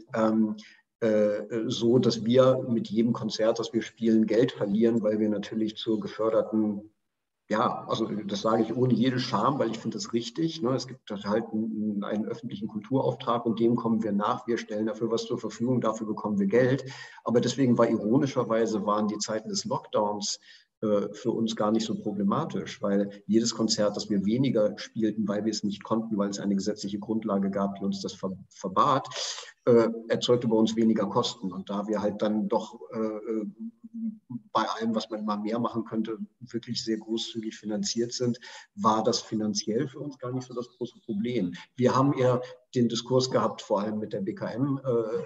so, dass wir mit jedem Konzert, das wir spielen, Geld verlieren, weil wir natürlich zur geförderten, ja, also das sage ich ohne jede Scham, weil ich finde das richtig. Ne? Es gibt halt einen öffentlichen Kulturauftrag und dem kommen wir nach. Wir stellen dafür was zur Verfügung, dafür bekommen wir Geld. Aber deswegen waren die Zeiten des Lockdowns für uns gar nicht so problematisch, weil jedes Konzert, das wir weniger spielten, weil wir es nicht konnten, weil es eine gesetzliche Grundlage gab, die uns das verbat, erzeugte bei uns weniger Kosten. Und da wir halt dann doch bei allem, was man mal mehr machen könnte, wirklich sehr großzügig finanziert sind, war das finanziell für uns gar nicht so das große Problem. Wir haben eher den Diskurs gehabt, vor allem mit der BKM,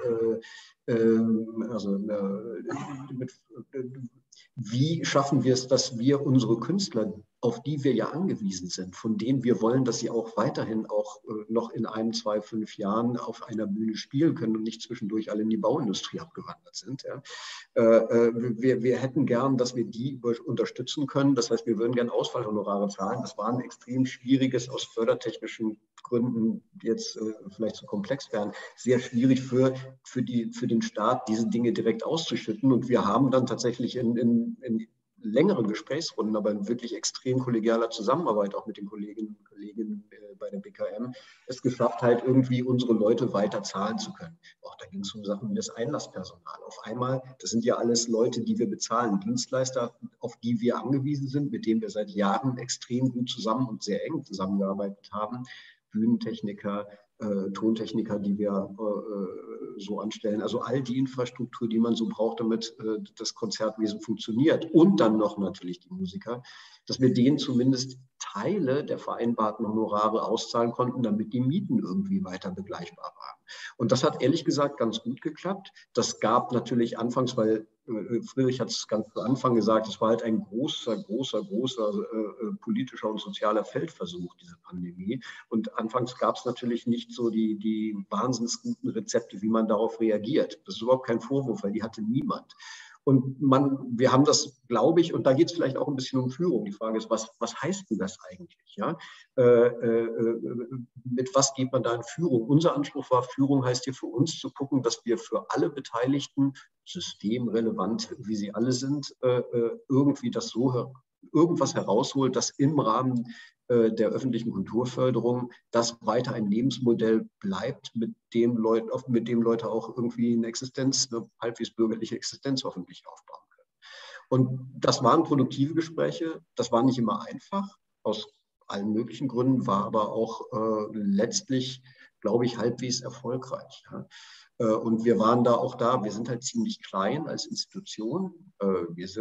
wie schaffen wir es, dass wir unsere Künstler, auf die wir ja angewiesen sind, von denen wir wollen, dass sie auch weiterhin auch noch in 1, 2, 5 Jahren auf einer Bühne spielen können und nicht zwischendurch alle in die Bauindustrie abgewandert sind. Ja. Wir hätten gern, dass wir die unterstützen können. Das heißt, wir würden gern Ausfallhonorare zahlen. Das war ein extrem schwieriges, aus fördertechnischen Gründen jetzt vielleicht zu komplex wären, sehr schwierig für den Staat, diese Dinge direkt auszuschütten. Und wir haben dann tatsächlich in längeren Gesprächsrunden, aber in wirklich extrem kollegialer Zusammenarbeit auch mit den Kolleginnen und Kollegen bei der BKM, es geschafft, halt irgendwie unsere Leute weiter zahlen zu können. Auch da ging es um Sachen wie das Einlasspersonal. Auf einmal, das sind ja alles Leute, die wir bezahlen, Dienstleister, auf die wir angewiesen sind, mit denen wir seit Jahren extrem gut zusammen und sehr eng zusammengearbeitet haben. Bühnentechniker, Tontechniker, die wir so anstellen. Also all die Infrastruktur, die man so braucht, damit das Konzertwesen funktioniert. Und dann noch natürlich die Musiker, dass wir denen zumindest Teile der vereinbarten Honorare auszahlen konnten, damit die Mieten irgendwie weiter begleichbar waren. Und das hat ehrlich gesagt ganz gut geklappt. Das gab natürlich anfangs, weil Friedrich hat es ganz zu Anfang gesagt, es war halt ein großer politischer und sozialer Feldversuch, diese Pandemie. Und anfangs gab es natürlich nicht so die wahnsinnig guten Rezepte, wie man darauf reagiert. Das ist überhaupt kein Vorwurf, weil die hatte niemand. Und wir haben das, glaube ich, und da geht es vielleicht auch ein bisschen um Führung. Die Frage ist, was heißt denn das eigentlich? Ja? Mit was geht man da in Führung? Unser Anspruch war, Führung heißt hier für uns zu gucken, dass wir für alle Beteiligten, systemrelevant, wie sie alle sind, irgendwie das so irgendwas herausholt, das im Rahmen der öffentlichen Kulturförderung das weiter ein Lebensmodell bleibt, mit dem Leute auch irgendwie eine halbwegs bürgerliche Existenz hoffentlich aufbauen können. Und das waren produktive Gespräche, das war nicht immer einfach, aus allen möglichen Gründen, war aber auch letztlich, glaube ich, halbwegs erfolgreich. Ja. Und wir waren wir sind halt ziemlich klein als Institution. Wir sind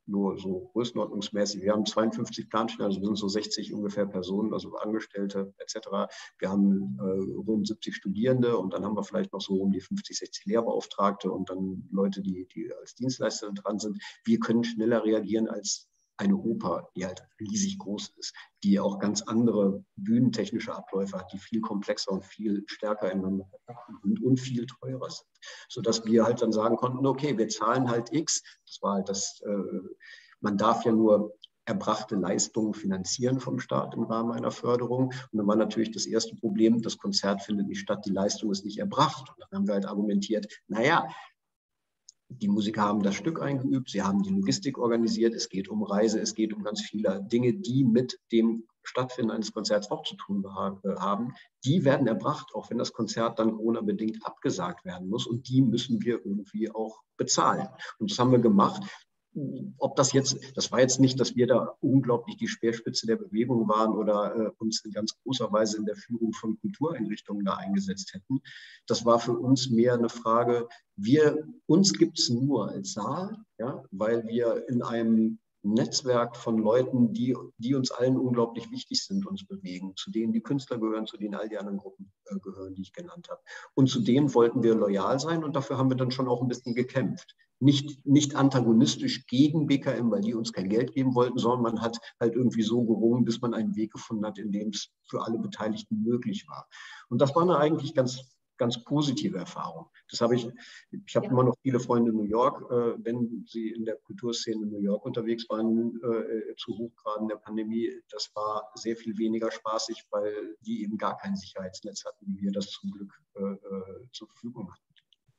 nur so größenordnungsmäßig. Wir haben 52 Planstellen, also wir sind so 60 ungefähr Personen, also Angestellte etc. Wir haben rund 70 Studierende und dann haben wir vielleicht noch so um die 50, 60 Lehrbeauftragte und dann Leute, die als Dienstleister dran sind. Wir können schneller reagieren als eine Oper, die halt riesig groß ist, die auch ganz andere bühnentechnische Abläufe hat, die viel komplexer und viel stärker ineinander sind und viel teurer sind. Sodass wir halt dann sagen konnten, okay, wir zahlen halt X. Das war halt das, man darf ja nur erbrachte Leistungen finanzieren vom Staat im Rahmen einer Förderung. Und dann war natürlich das erste Problem, das Konzert findet nicht statt, die Leistung ist nicht erbracht. Und dann haben wir halt argumentiert, naja, die Musiker haben das Stück eingeübt, sie haben die Logistik organisiert, es geht um Reise, es geht um ganz viele Dinge, die mit dem Stattfinden eines Konzerts auch zu tun haben. Die werden erbracht, auch wenn das Konzert dann Corona-bedingt abgesagt werden muss und die müssen wir irgendwie auch bezahlen. Und das haben wir gemacht. Ob das war jetzt nicht, dass wir da unglaublich die Speerspitze der Bewegung waren oder uns in ganz großer Weise in der Führung von Kultureinrichtungen da eingesetzt hätten. Das war für uns mehr eine Frage, uns gibt es nur als Saal, ja, weil wir in einem Netzwerk von Leuten, die uns allen unglaublich wichtig sind, uns bewegen, zu denen die Künstler gehören, zu denen all die anderen Gruppen gehören, die ich genannt habe. Und zu denen wollten wir loyal sein und dafür haben wir dann schon auch ein bisschen gekämpft. Nicht antagonistisch gegen BKM, weil die uns kein Geld geben wollten, sondern man hat halt irgendwie so gerungen, bis man einen Weg gefunden hat, in dem es für alle Beteiligten möglich war. Und das war eine eigentlich ganz positive Erfahrung. Ich habe immer noch viele Freunde in New York, wenn sie in der Kulturszene in New York unterwegs waren, zu Hochgraden der Pandemie. Das war sehr viel weniger spaßig, weil die eben gar kein Sicherheitsnetz hatten, wie wir das zum Glück zur Verfügung hatten.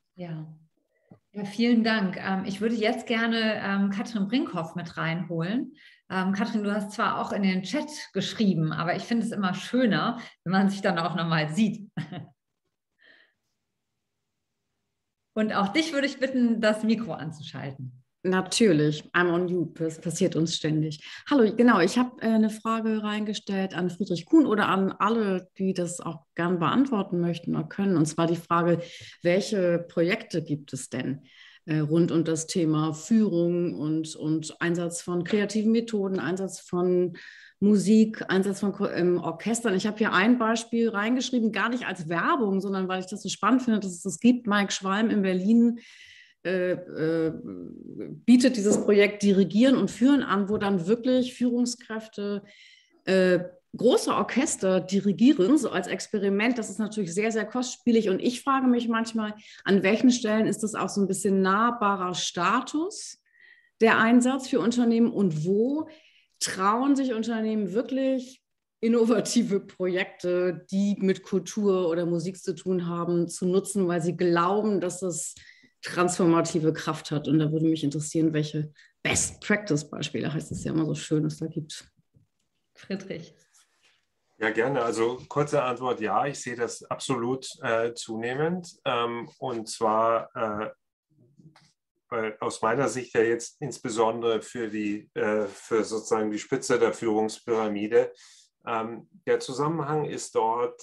Ja, vielen Dank. Ich würde jetzt gerne Katrin Brinkhoff mit reinholen. Katrin, du hast zwar auch in den Chat geschrieben, aber ich finde es immer schöner, wenn man sich dann auch nochmal sieht. Und auch dich würde ich bitten, das Mikro anzuschalten. Natürlich, I'm on you, das passiert uns ständig. Hallo, genau, ich habe eine Frage reingestellt an Friedrich Kuhn oder an alle, die das auch gern beantworten möchten oder können. Und zwar die Frage, welche Projekte gibt es denn rund um das Thema Führung und Einsatz von kreativen Methoden, Einsatz von Musik, Einsatz von Orchestern. Ich habe hier ein Beispiel reingeschrieben, gar nicht als Werbung, sondern weil ich das so spannend finde, dass es das gibt. Mike Schwalm in Berlin bietet dieses Projekt Dirigieren und Führen an, wo dann wirklich Führungskräfte große Orchester dirigieren, so als Experiment. Das ist natürlich sehr, sehr kostspielig. Und ich frage mich manchmal, an welchen Stellen ist das auch so ein bisschen nahbarer Status, der Einsatz für Unternehmen, und wo trauen sich Unternehmen wirklich innovative Projekte, die mit Kultur oder Musik zu tun haben, zu nutzen, weil sie glauben, dass das transformative Kraft hat. Und da würde mich interessieren, welche Best-Practice-Beispiele, heißt es ja immer so schön, es da gibt. Friedrich. Ja, gerne. Also kurze Antwort, ja, ich sehe das absolut zunehmend. Und zwar aus meiner Sicht ja jetzt insbesondere für sozusagen die Spitze der Führungspyramide. Der Zusammenhang ist dort,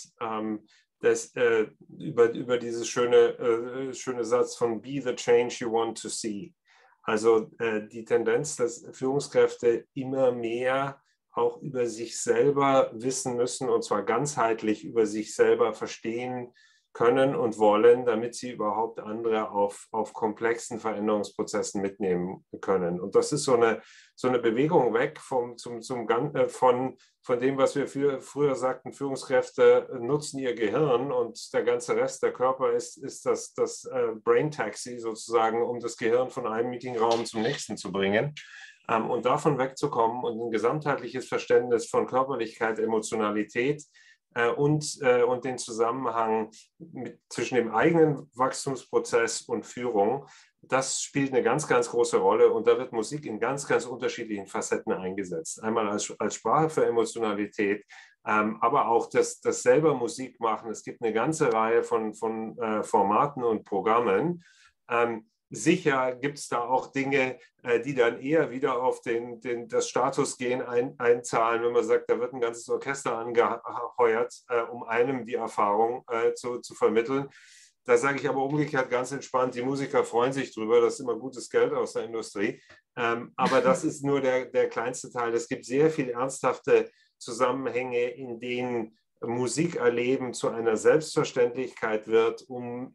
über dieses schöne Satz von "Be the change you want to see". Also die Tendenz, dass Führungskräfte immer mehr auch über sich selber wissen müssen, und zwar ganzheitlich über sich selber verstehen können und wollen, damit sie überhaupt andere auf komplexen Veränderungsprozessen mitnehmen können. Und das ist so eine Bewegung weg von dem, was wir früher sagten, Führungskräfte nutzen ihr Gehirn und der ganze Rest, der Körper ist das Brain Taxi sozusagen, um das Gehirn von einem Meetingraum zum nächsten zu bringen. Und davon wegzukommen und ein gesamtheitliches Verständnis von Körperlichkeit, Emotionalität und den Zusammenhang zwischen dem eigenen Wachstumsprozess und Führung, das spielt eine ganz, ganz große Rolle, und da wird Musik in ganz, ganz unterschiedlichen Facetten eingesetzt. Einmal als Sprache für Emotionalität, aber auch das selber Musik machen. Es gibt eine ganze Reihe von Formaten und Programmen. Sicher gibt es da auch Dinge, die dann eher wieder auf das Statusgehen einzahlen, wenn man sagt, da wird ein ganzes Orchester angeheuert, um einem die Erfahrung zu vermitteln. Da sage ich aber umgekehrt ganz entspannt, die Musiker freuen sich drüber, das ist immer gutes Geld aus der Industrie. Aber das ist nur der kleinste Teil. Es gibt sehr viel ernsthafte Zusammenhänge, in denen Musik erleben zu einer Selbstverständlichkeit wird, um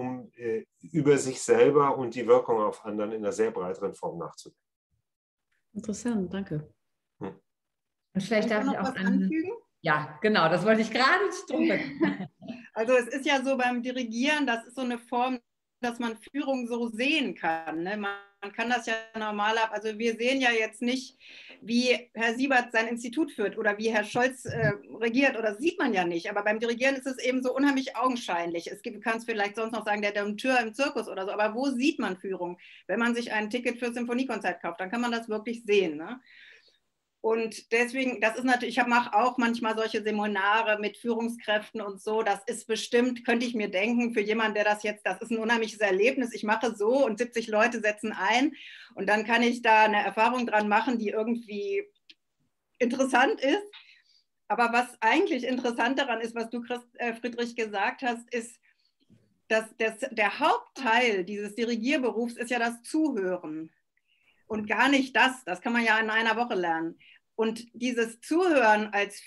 über sich selber und die Wirkung auf anderen in einer sehr breiteren Form nachzudenken. Interessant, danke. Und vielleicht darf ich noch auch was anfügen? Ja, genau, das wollte ich gerade drüber. Also es ist ja so beim Dirigieren, das ist so eine Form, dass man Führung so sehen kann. Ne? Man kann das ja normal also wir sehen ja jetzt nicht, wie Herr Siebert sein Institut führt oder wie Herr Scholz regiert, oder das sieht man ja nicht. Aber beim Dirigieren ist es eben so unheimlich augenscheinlich. Du kannst vielleicht sonst noch sagen, der Dompteur im Zirkus oder so, aber wo sieht man Führung? Wenn man sich ein Ticket für Symphoniekonzert kauft, dann kann man das wirklich sehen. Ne? Und deswegen, das ist natürlich, ich mache auch manchmal solche Seminare mit Führungskräften und so. Das ist bestimmt, könnte ich mir denken, für jemanden, der das ist ein unheimliches Erlebnis. Ich mache so und 70 Leute setzen ein und dann kann ich da eine Erfahrung dran machen, die irgendwie interessant ist. Aber was eigentlich interessant daran ist, was du, Friedrich, gesagt hast, ist, dass der Hauptteil dieses Dirigierberufs ist ja das Zuhören. Und gar nicht das kann man ja in einer Woche lernen. Und dieses Zuhören als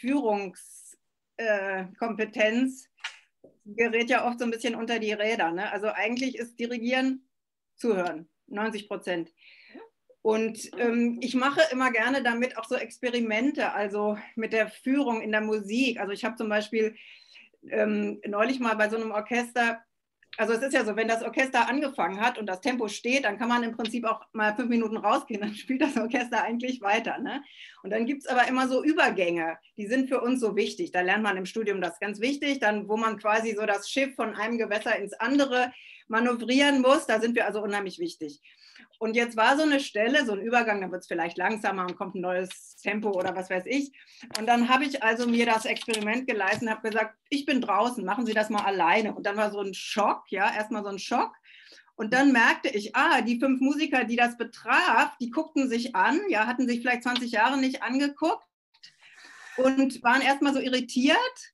Führungskompetenz gerät ja oft so ein bisschen unter die Räder. Ne? Also eigentlich ist Dirigieren Zuhören, 90%. Und ich mache immer gerne damit auch so Experimente, also mit der Führung in der Musik. Also ich habe zum Beispiel neulich mal bei so einem Orchester, also es ist ja so, wenn das Orchester angefangen hat und das Tempo steht, dann kann man im Prinzip auch mal 5 Minuten rausgehen, dann spielt das Orchester eigentlich weiter. Ne? Und dann gibt es aber immer so Übergänge, die sind für uns so wichtig. Da lernt man im Studium das ganz wichtig, dann wo man quasi so das Schiff von einem Gewässer ins andere manövrieren muss, da sind wir also unheimlich wichtig. Und jetzt war so eine Stelle, so ein Übergang, dann wird es vielleicht langsamer und kommt ein neues Tempo oder was weiß ich. Und dann habe ich also mir das Experiment geleistet und habe gesagt, ich bin draußen, machen Sie das mal alleine. Und dann war so ein Schock, ja, erstmal so ein Schock. Und dann merkte ich, die 5 Musiker, die das betraf, die guckten sich an, ja, hatten sich vielleicht 20 Jahre nicht angeguckt und waren erstmal so irritiert.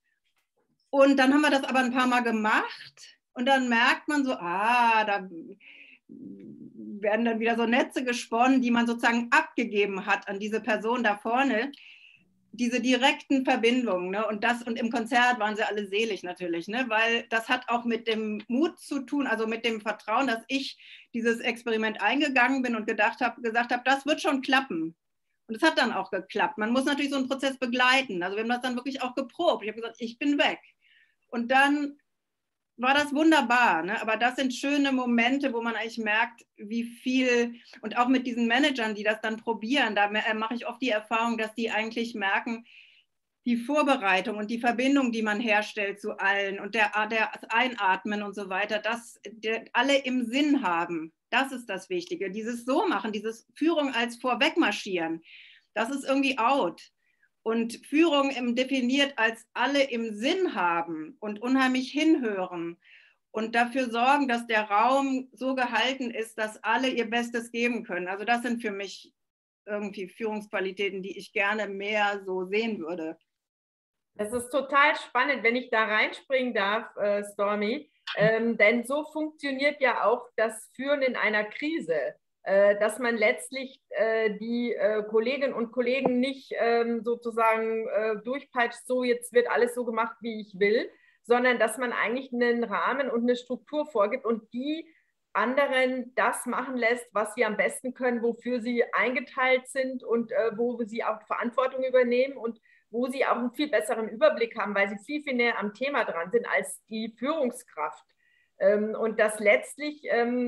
Und dann haben wir das aber ein paar Mal gemacht und dann merkt man so, da werden dann wieder so Netze gesponnen, die man sozusagen abgegeben hat an diese Person da vorne. Diese direkten Verbindungen. Ne? Und im Konzert waren sie alle selig natürlich, ne? Weil das hat auch mit dem Mut zu tun, also mit dem Vertrauen, dass ich dieses Experiment eingegangen bin und gesagt habe, das wird schon klappen. Und es hat dann auch geklappt. Man muss natürlich so einen Prozess begleiten. Also wir haben das dann wirklich auch geprobt. Ich habe gesagt, ich bin weg. Und dann war das wunderbar, ne? Aber das sind schöne Momente, wo man eigentlich merkt, wie viel, und auch mit diesen Managern, die das dann probieren, da mache ich oft die Erfahrung, dass die eigentlich merken, die Vorbereitung und die Verbindung, die man herstellt zu allen und das Einatmen und so weiter, dass alle im Sinn haben, das ist das Wichtige. Dieses so machen, dieses Führung als Vorwegmarschieren, das ist irgendwie out. Und Führung definiert als alle im Sinn haben und unheimlich hinhören und dafür sorgen, dass der Raum so gehalten ist, dass alle ihr Bestes geben können. Also das sind für mich irgendwie Führungsqualitäten, die ich gerne mehr so sehen würde. Das ist total spannend, wenn ich da reinspringen darf, Stormy, denn so funktioniert ja auch das Führen in einer Krise. Dass man letztlich die Kolleginnen und Kollegen nicht sozusagen durchpeitscht, so jetzt wird alles so gemacht, wie ich will, sondern dass man eigentlich einen Rahmen und eine Struktur vorgibt und die anderen das machen lässt, was sie am besten können, wofür sie eingeteilt sind und wo sie auch Verantwortung übernehmen und wo sie auch einen viel besseren Überblick haben, weil sie viel, viel näher am Thema dran sind als die Führungskraft. Und dass letztlich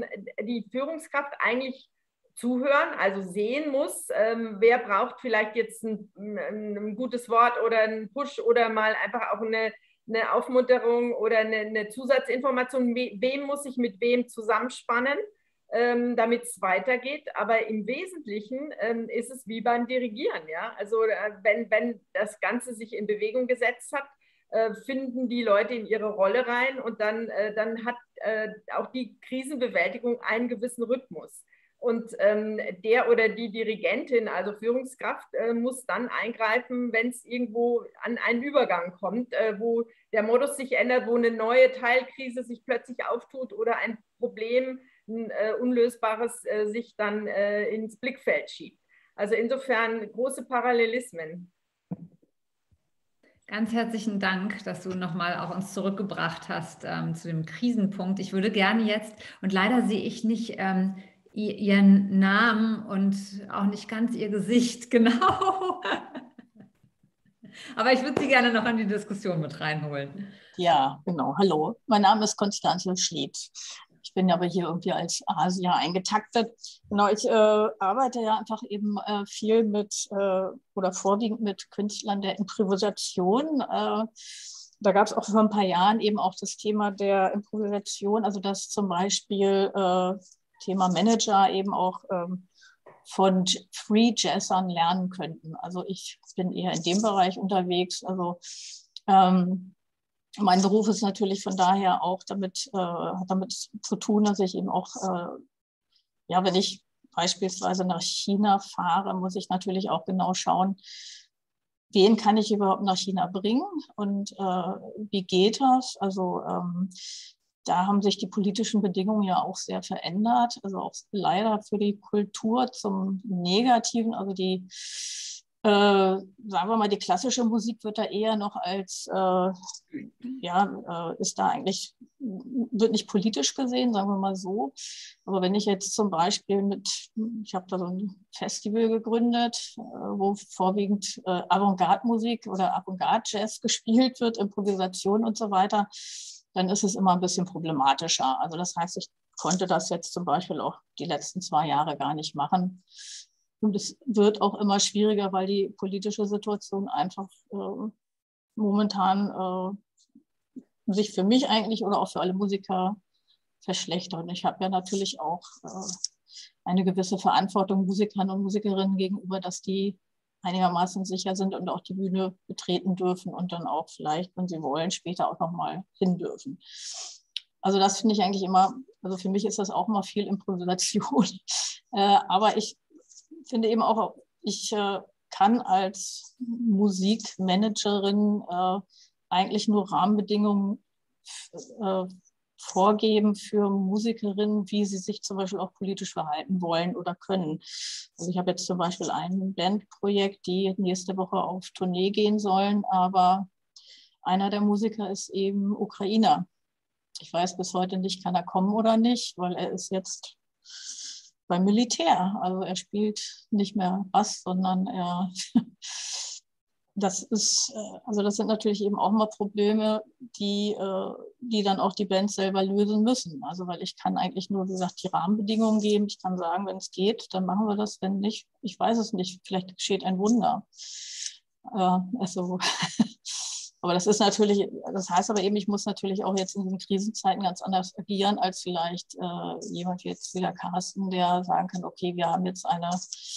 die Führungskraft eigentlich zuhören, also sehen muss, wer braucht vielleicht jetzt ein gutes Wort oder einen Push oder mal einfach auch eine Aufmunterung oder eine Zusatzinformation, wem muss ich mit wem zusammenspannen, damit es weitergeht. Aber im Wesentlichen ist es wie beim Dirigieren. Ja? Also wenn das Ganze sich in Bewegung gesetzt hat, finden die Leute in ihre Rolle rein und dann hat auch die Krisenbewältigung einen gewissen Rhythmus. Und der oder die Dirigentin, also Führungskraft, muss dann eingreifen, wenn es irgendwo an einen Übergang kommt, wo der Modus sich ändert, wo eine neue Teilkrise sich plötzlich auftut oder ein Problem, ein Unlösbares, sich dann ins Blickfeld schiebt. Also insofern große Parallelismen. Ganz herzlichen Dank, dass du nochmal auch uns zurückgebracht hast zu dem Krisenpunkt. Ich würde gerne jetzt, und leider sehe ich nicht ihren Namen und auch nicht ganz ihr Gesicht, genau. Aber ich würde sie gerne noch in die Diskussion mit reinholen. Ja, genau. Hallo, mein Name ist Konstanze Schlied. Ich bin aber hier irgendwie als Asia eingetaktet. Genau, ich arbeite ja einfach eben viel mit oder vorwiegend mit Künstlern der Improvisation. Da gab es auch vor ein paar Jahren eben auch das Thema der Improvisation, also dass zum Beispiel Thema Manager eben auch von Free Jazzern lernen könnten. Also ich bin eher in dem Bereich unterwegs. Also mein Beruf ist natürlich von daher auch damit zu tun, dass ich eben auch, ja, wenn ich beispielsweise nach China fahre, muss ich natürlich auch genau schauen, wen kann ich überhaupt nach China bringen und wie geht das? Also da haben sich die politischen Bedingungen ja auch sehr verändert, also auch leider für die Kultur zum Negativen. Also die, sagen wir mal, die klassische Musik wird da eher noch als, ist da eigentlich, wird nicht politisch gesehen, sagen wir mal so. Aber wenn ich jetzt zum Beispiel ich habe da so ein Festival gegründet, wo vorwiegend Avantgarde-Musik oder Avantgarde-Jazz gespielt wird, Improvisation und so weiter, dann ist es immer ein bisschen problematischer. Also das heißt, ich konnte das jetzt zum Beispiel auch die letzten 2 Jahre gar nicht machen. Und es wird auch immer schwieriger, weil die politische Situation einfach momentan sich für mich eigentlich oder auch für alle Musiker verschlechtert. Und ich habe ja natürlich auch eine gewisse Verantwortung Musikern und Musikerinnen gegenüber, dass die einigermaßen sicher sind und auch die Bühne betreten dürfen und dann auch vielleicht, wenn sie wollen, später auch nochmal hin dürfen. Also das finde ich eigentlich immer, also für mich ist das auch immer viel Improvisation. Aber ich finde eben auch, ich kann als Musikmanagerin eigentlich nur Rahmenbedingungen vorgeben für Musikerinnen, wie sie sich zum Beispiel auch politisch verhalten wollen oder können. Also ich habe jetzt zum Beispiel ein Bandprojekt, die nächste Woche auf Tournee gehen sollen, aber einer der Musiker ist eben Ukrainer. Ich weiß bis heute nicht, kann er kommen oder nicht, weil er ist jetzt beim Militär. Also er spielt nicht mehr Bass, sondern das sind natürlich eben auch mal Probleme, die dann auch die Bands selber lösen müssen. Also weil ich kann eigentlich nur, wie gesagt, die Rahmenbedingungen geben. Ich kann sagen, wenn es geht, dann machen wir das. Wenn nicht, ich weiß es nicht, vielleicht geschieht ein Wunder. Aber das ist natürlich, das heißt aber eben, ich muss natürlich auch jetzt in diesen Krisenzeiten ganz anders agieren, als vielleicht jemand jetzt wie der Carsten, der sagen kann, okay, wir haben jetzt eine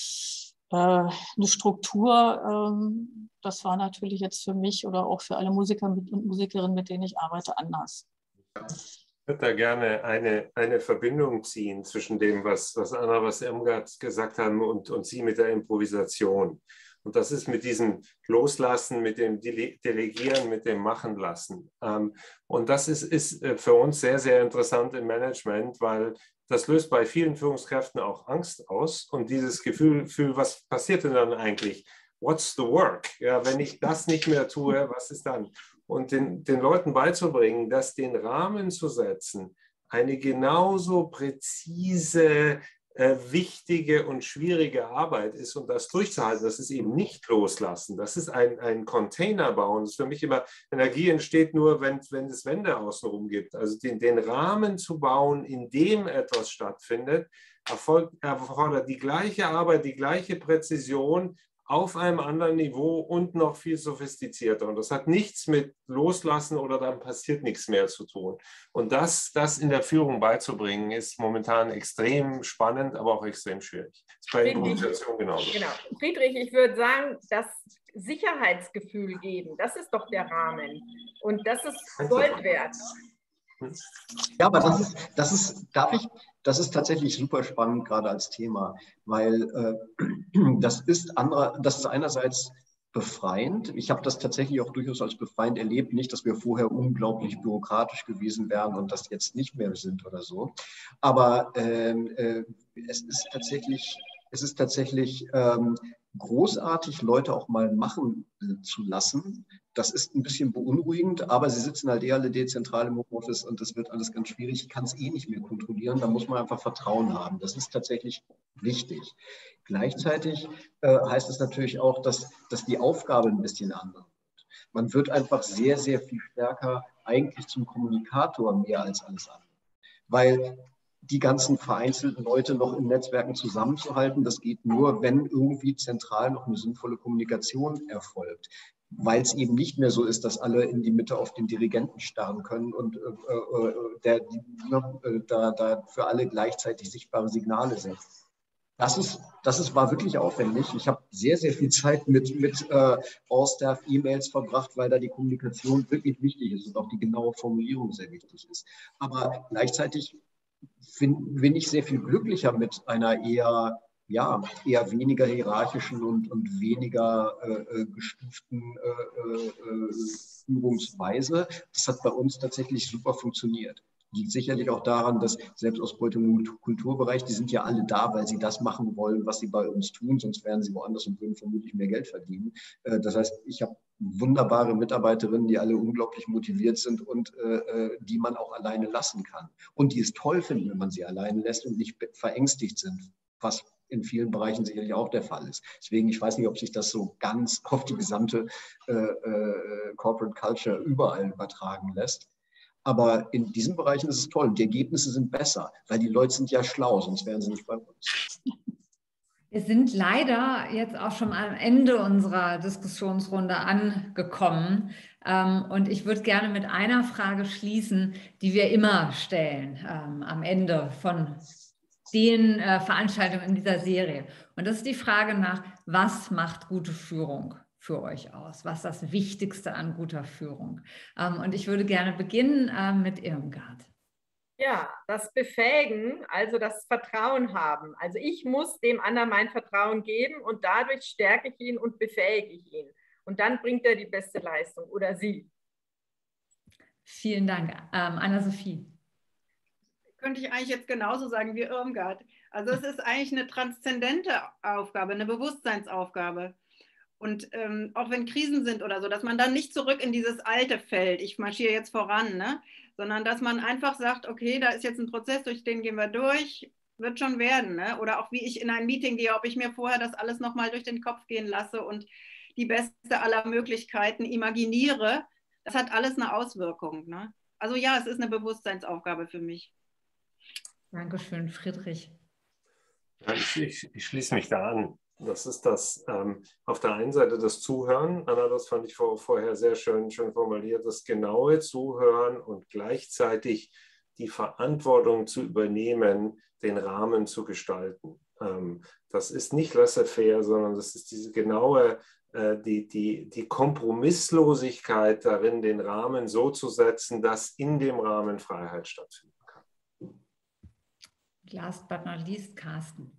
Struktur. Das war natürlich jetzt für mich oder auch für alle Musiker und Musikerinnen, mit denen ich arbeite, anders. Ich würde da gerne eine Verbindung ziehen zwischen dem, was Anna, was Irmgard gesagt haben und Sie mit der Improvisation. Und das ist mit diesem Loslassen, mit dem Delegieren, mit dem Machen lassen. Und das ist für uns sehr, sehr interessant im Management, weil das löst bei vielen Führungskräften auch Angst aus. Und dieses Gefühl, was passiert denn dann eigentlich? What's the work? Ja, wenn ich das nicht mehr tue, was ist dann? Und den Leuten beizubringen, dass den Rahmen zu setzen, eine genauso präzise, wichtige und schwierige Arbeit ist und das durchzuhalten, das ist eben nicht loslassen, das ist ein Container bauen. Das ist für mich immer, Energie entsteht nur, wenn es Wände außenrum gibt. Also den Rahmen zu bauen, in dem etwas stattfindet, erfordert die gleiche Arbeit, die gleiche Präzision auf einem anderen Niveau und noch viel sophistizierter. Und das hat nichts mit Loslassen oder dann passiert nichts mehr zu tun. Und das in der Führung beizubringen, ist momentan extrem spannend, aber auch extrem schwierig. Das ist bei Improvisation genauso. Genau. Friedrich, ich würde sagen, das Sicherheitsgefühl geben, das ist doch der Rahmen. Und das ist Gold wert. Ja, aber das ist tatsächlich super spannend, gerade als Thema, weil das ist einerseits befreiend. Ich habe das tatsächlich auch durchaus als befreiend erlebt. Nicht, dass wir vorher unglaublich bürokratisch gewesen wären und das jetzt nicht mehr sind oder so. Aber es ist tatsächlich großartig, Leute auch mal machen zu lassen. Das ist ein bisschen beunruhigend, aber sie sitzen halt alle dezentral im Homeoffice und das wird alles ganz schwierig. Ich kann es nicht mehr kontrollieren, da muss man einfach Vertrauen haben. Das ist tatsächlich wichtig. Gleichzeitig heißt es natürlich auch, dass die Aufgabe ein bisschen anders wird. Man wird einfach sehr, sehr viel stärker eigentlich zum Kommunikator mehr als alles andere. Weil die ganzen vereinzelten Leute noch in Netzwerken zusammenzuhalten, das geht nur, wenn irgendwie zentral noch eine sinnvolle Kommunikation erfolgt. Weil es eben nicht mehr so ist, dass alle in die Mitte auf den Dirigenten starren können und da für alle gleichzeitig sichtbare Signale setzt. War wirklich aufwendig. Ich habe sehr, sehr viel Zeit mit All-Staff-E-Mails verbracht, weil da die Kommunikation wirklich wichtig ist und auch die genaue Formulierung sehr wichtig ist. Aber gleichzeitig bin ich sehr viel glücklicher mit einer eher weniger hierarchischen und weniger gestuften Führungsweise. Das hat bei uns tatsächlich super funktioniert. Liegt sicherlich auch daran, dass Selbstausbeutung im Kulturbereich, die sind ja alle da, weil sie das machen wollen, was sie bei uns tun, sonst wären sie woanders und würden vermutlich mehr Geld verdienen. Das heißt, ich habe wunderbare Mitarbeiterinnen, die alle unglaublich motiviert sind und die man auch alleine lassen kann. Und die es toll finden, wenn man sie alleine lässt und nicht verängstigt sind, was in vielen Bereichen sicherlich auch der Fall ist. Deswegen, ich weiß nicht, ob sich das so ganz auf die gesamte Corporate Culture überall übertragen lässt. Aber in diesen Bereichen ist es toll. Und die Ergebnisse sind besser, weil die Leute sind ja schlau, sonst wären sie nicht bei uns. Wir sind leider jetzt auch schon am Ende unserer Diskussionsrunde angekommen. Und ich würde gerne mit einer Frage schließen, die wir immer stellen am Ende von den Veranstaltungen in dieser Serie. Und das ist die Frage nach, was macht gute Führung für euch aus? Was ist das Wichtigste an guter Führung? Und ich würde gerne beginnen mit Irmgard. Ja, das Befähigen, also das Vertrauen haben. Also ich muss dem anderen mein Vertrauen geben und dadurch stärke ich ihn und befähige ich ihn. Und dann bringt er die beste Leistung oder sie. Vielen Dank. Anna-Sophie. Könnte ich eigentlich jetzt genauso sagen wie Irmgard. Also es ist eigentlich eine transzendente Aufgabe, eine Bewusstseinsaufgabe. Und auch wenn Krisen sind oder so, dass man dann nicht zurück in dieses Alte fällt, ich marschiere jetzt voran, ne? Sondern dass man einfach sagt, okay, da ist jetzt ein Prozess, durch den gehen wir durch, wird schon werden. Ne? Oder auch wie ich in ein Meeting gehe, ob ich mir vorher das alles nochmal durch den Kopf gehen lasse und die beste aller Möglichkeiten imaginiere, das hat alles eine Auswirkung. Ne? Also ja, es ist eine Bewusstseinsaufgabe für mich. Dankeschön, Friedrich. Ja, ich schließe mich da an. Das ist das auf der einen Seite das Zuhören. Anna, das fand ich vorher sehr schön formuliert, das genaue Zuhören und gleichzeitig die Verantwortung zu übernehmen, den Rahmen zu gestalten. Das ist nicht laissez-faire, sondern das ist diese genaue, die Kompromisslosigkeit darin, den Rahmen so zu setzen, dass in dem Rahmen Freiheit stattfinden kann. Last but not least, Carsten.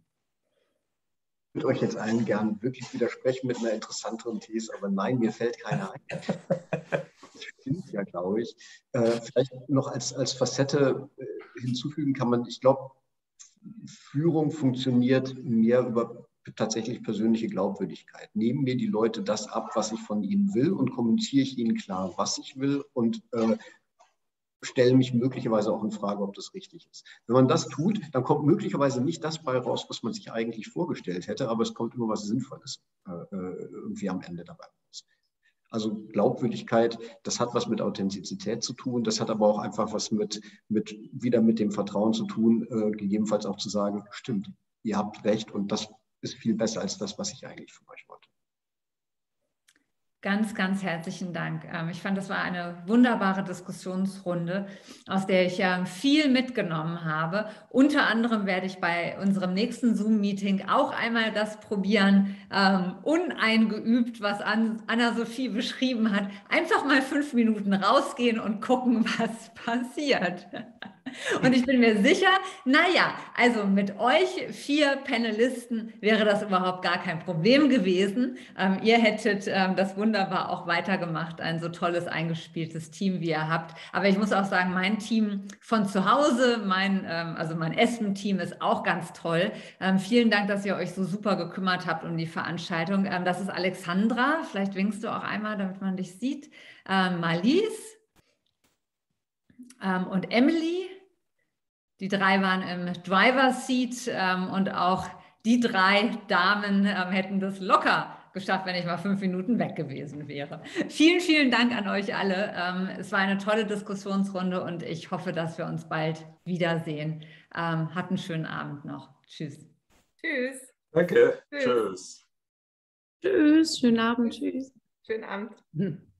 Ich würde euch jetzt allen gern wirklich widersprechen mit einer interessanteren These, aber nein, mir fällt keiner ein. Das stimmt ja, glaube ich. Vielleicht noch als Facette hinzufügen kann man, ich glaube, Führung funktioniert mehr über tatsächlich persönliche Glaubwürdigkeit. Nehmen mir die Leute das ab, was ich von ihnen will und kommuniziere ich ihnen klar, was ich will und stelle mich möglicherweise auch in Frage, ob das richtig ist. Wenn man das tut, dann kommt möglicherweise nicht das bei raus, was man sich eigentlich vorgestellt hätte, aber es kommt immer was Sinnvolles irgendwie am Ende dabei raus. Also Glaubwürdigkeit, das hat was mit Authentizität zu tun, das hat aber auch einfach was wieder mit dem Vertrauen zu tun, gegebenenfalls auch zu sagen, stimmt, ihr habt recht und das ist viel besser als das, was ich eigentlich von euch wollte. Ganz, ganz herzlichen Dank. Ich fand, das war eine wunderbare Diskussionsrunde, aus der ich viel mitgenommen habe. Unter anderem werde ich bei unserem nächsten Zoom-Meeting auch einmal das probieren, uneingeübt, was Anna-Sophie beschrieben hat. Einfach mal 5 Minuten rausgehen und gucken, was passiert. Und ich bin mir sicher, naja, also mit euch 4 Panelisten wäre das überhaupt gar kein Problem gewesen. Ihr hättet das wunderbar auch weitergemacht, ein so tolles, eingespieltes Team, wie ihr habt. Aber ich muss auch sagen, mein Team von zu Hause, mein Espen-Team ist auch ganz toll. Vielen Dank, dass ihr euch so super gekümmert habt um die Veranstaltung. Das ist Alexandra, vielleicht winkst du auch einmal, damit man dich sieht. Marlies und Emily. Die 3 waren im Driver's Seat und auch die 3 Damen hätten das locker geschafft, wenn ich mal 5 Minuten weg gewesen wäre. Vielen, vielen Dank an euch alle. Es war eine tolle Diskussionsrunde und ich hoffe, dass wir uns bald wiedersehen. Habt einen schönen Abend noch. Tschüss. Tschüss. Danke. Tschüss. Tschüss, schönen Abend. Tschüss. Schönen Abend.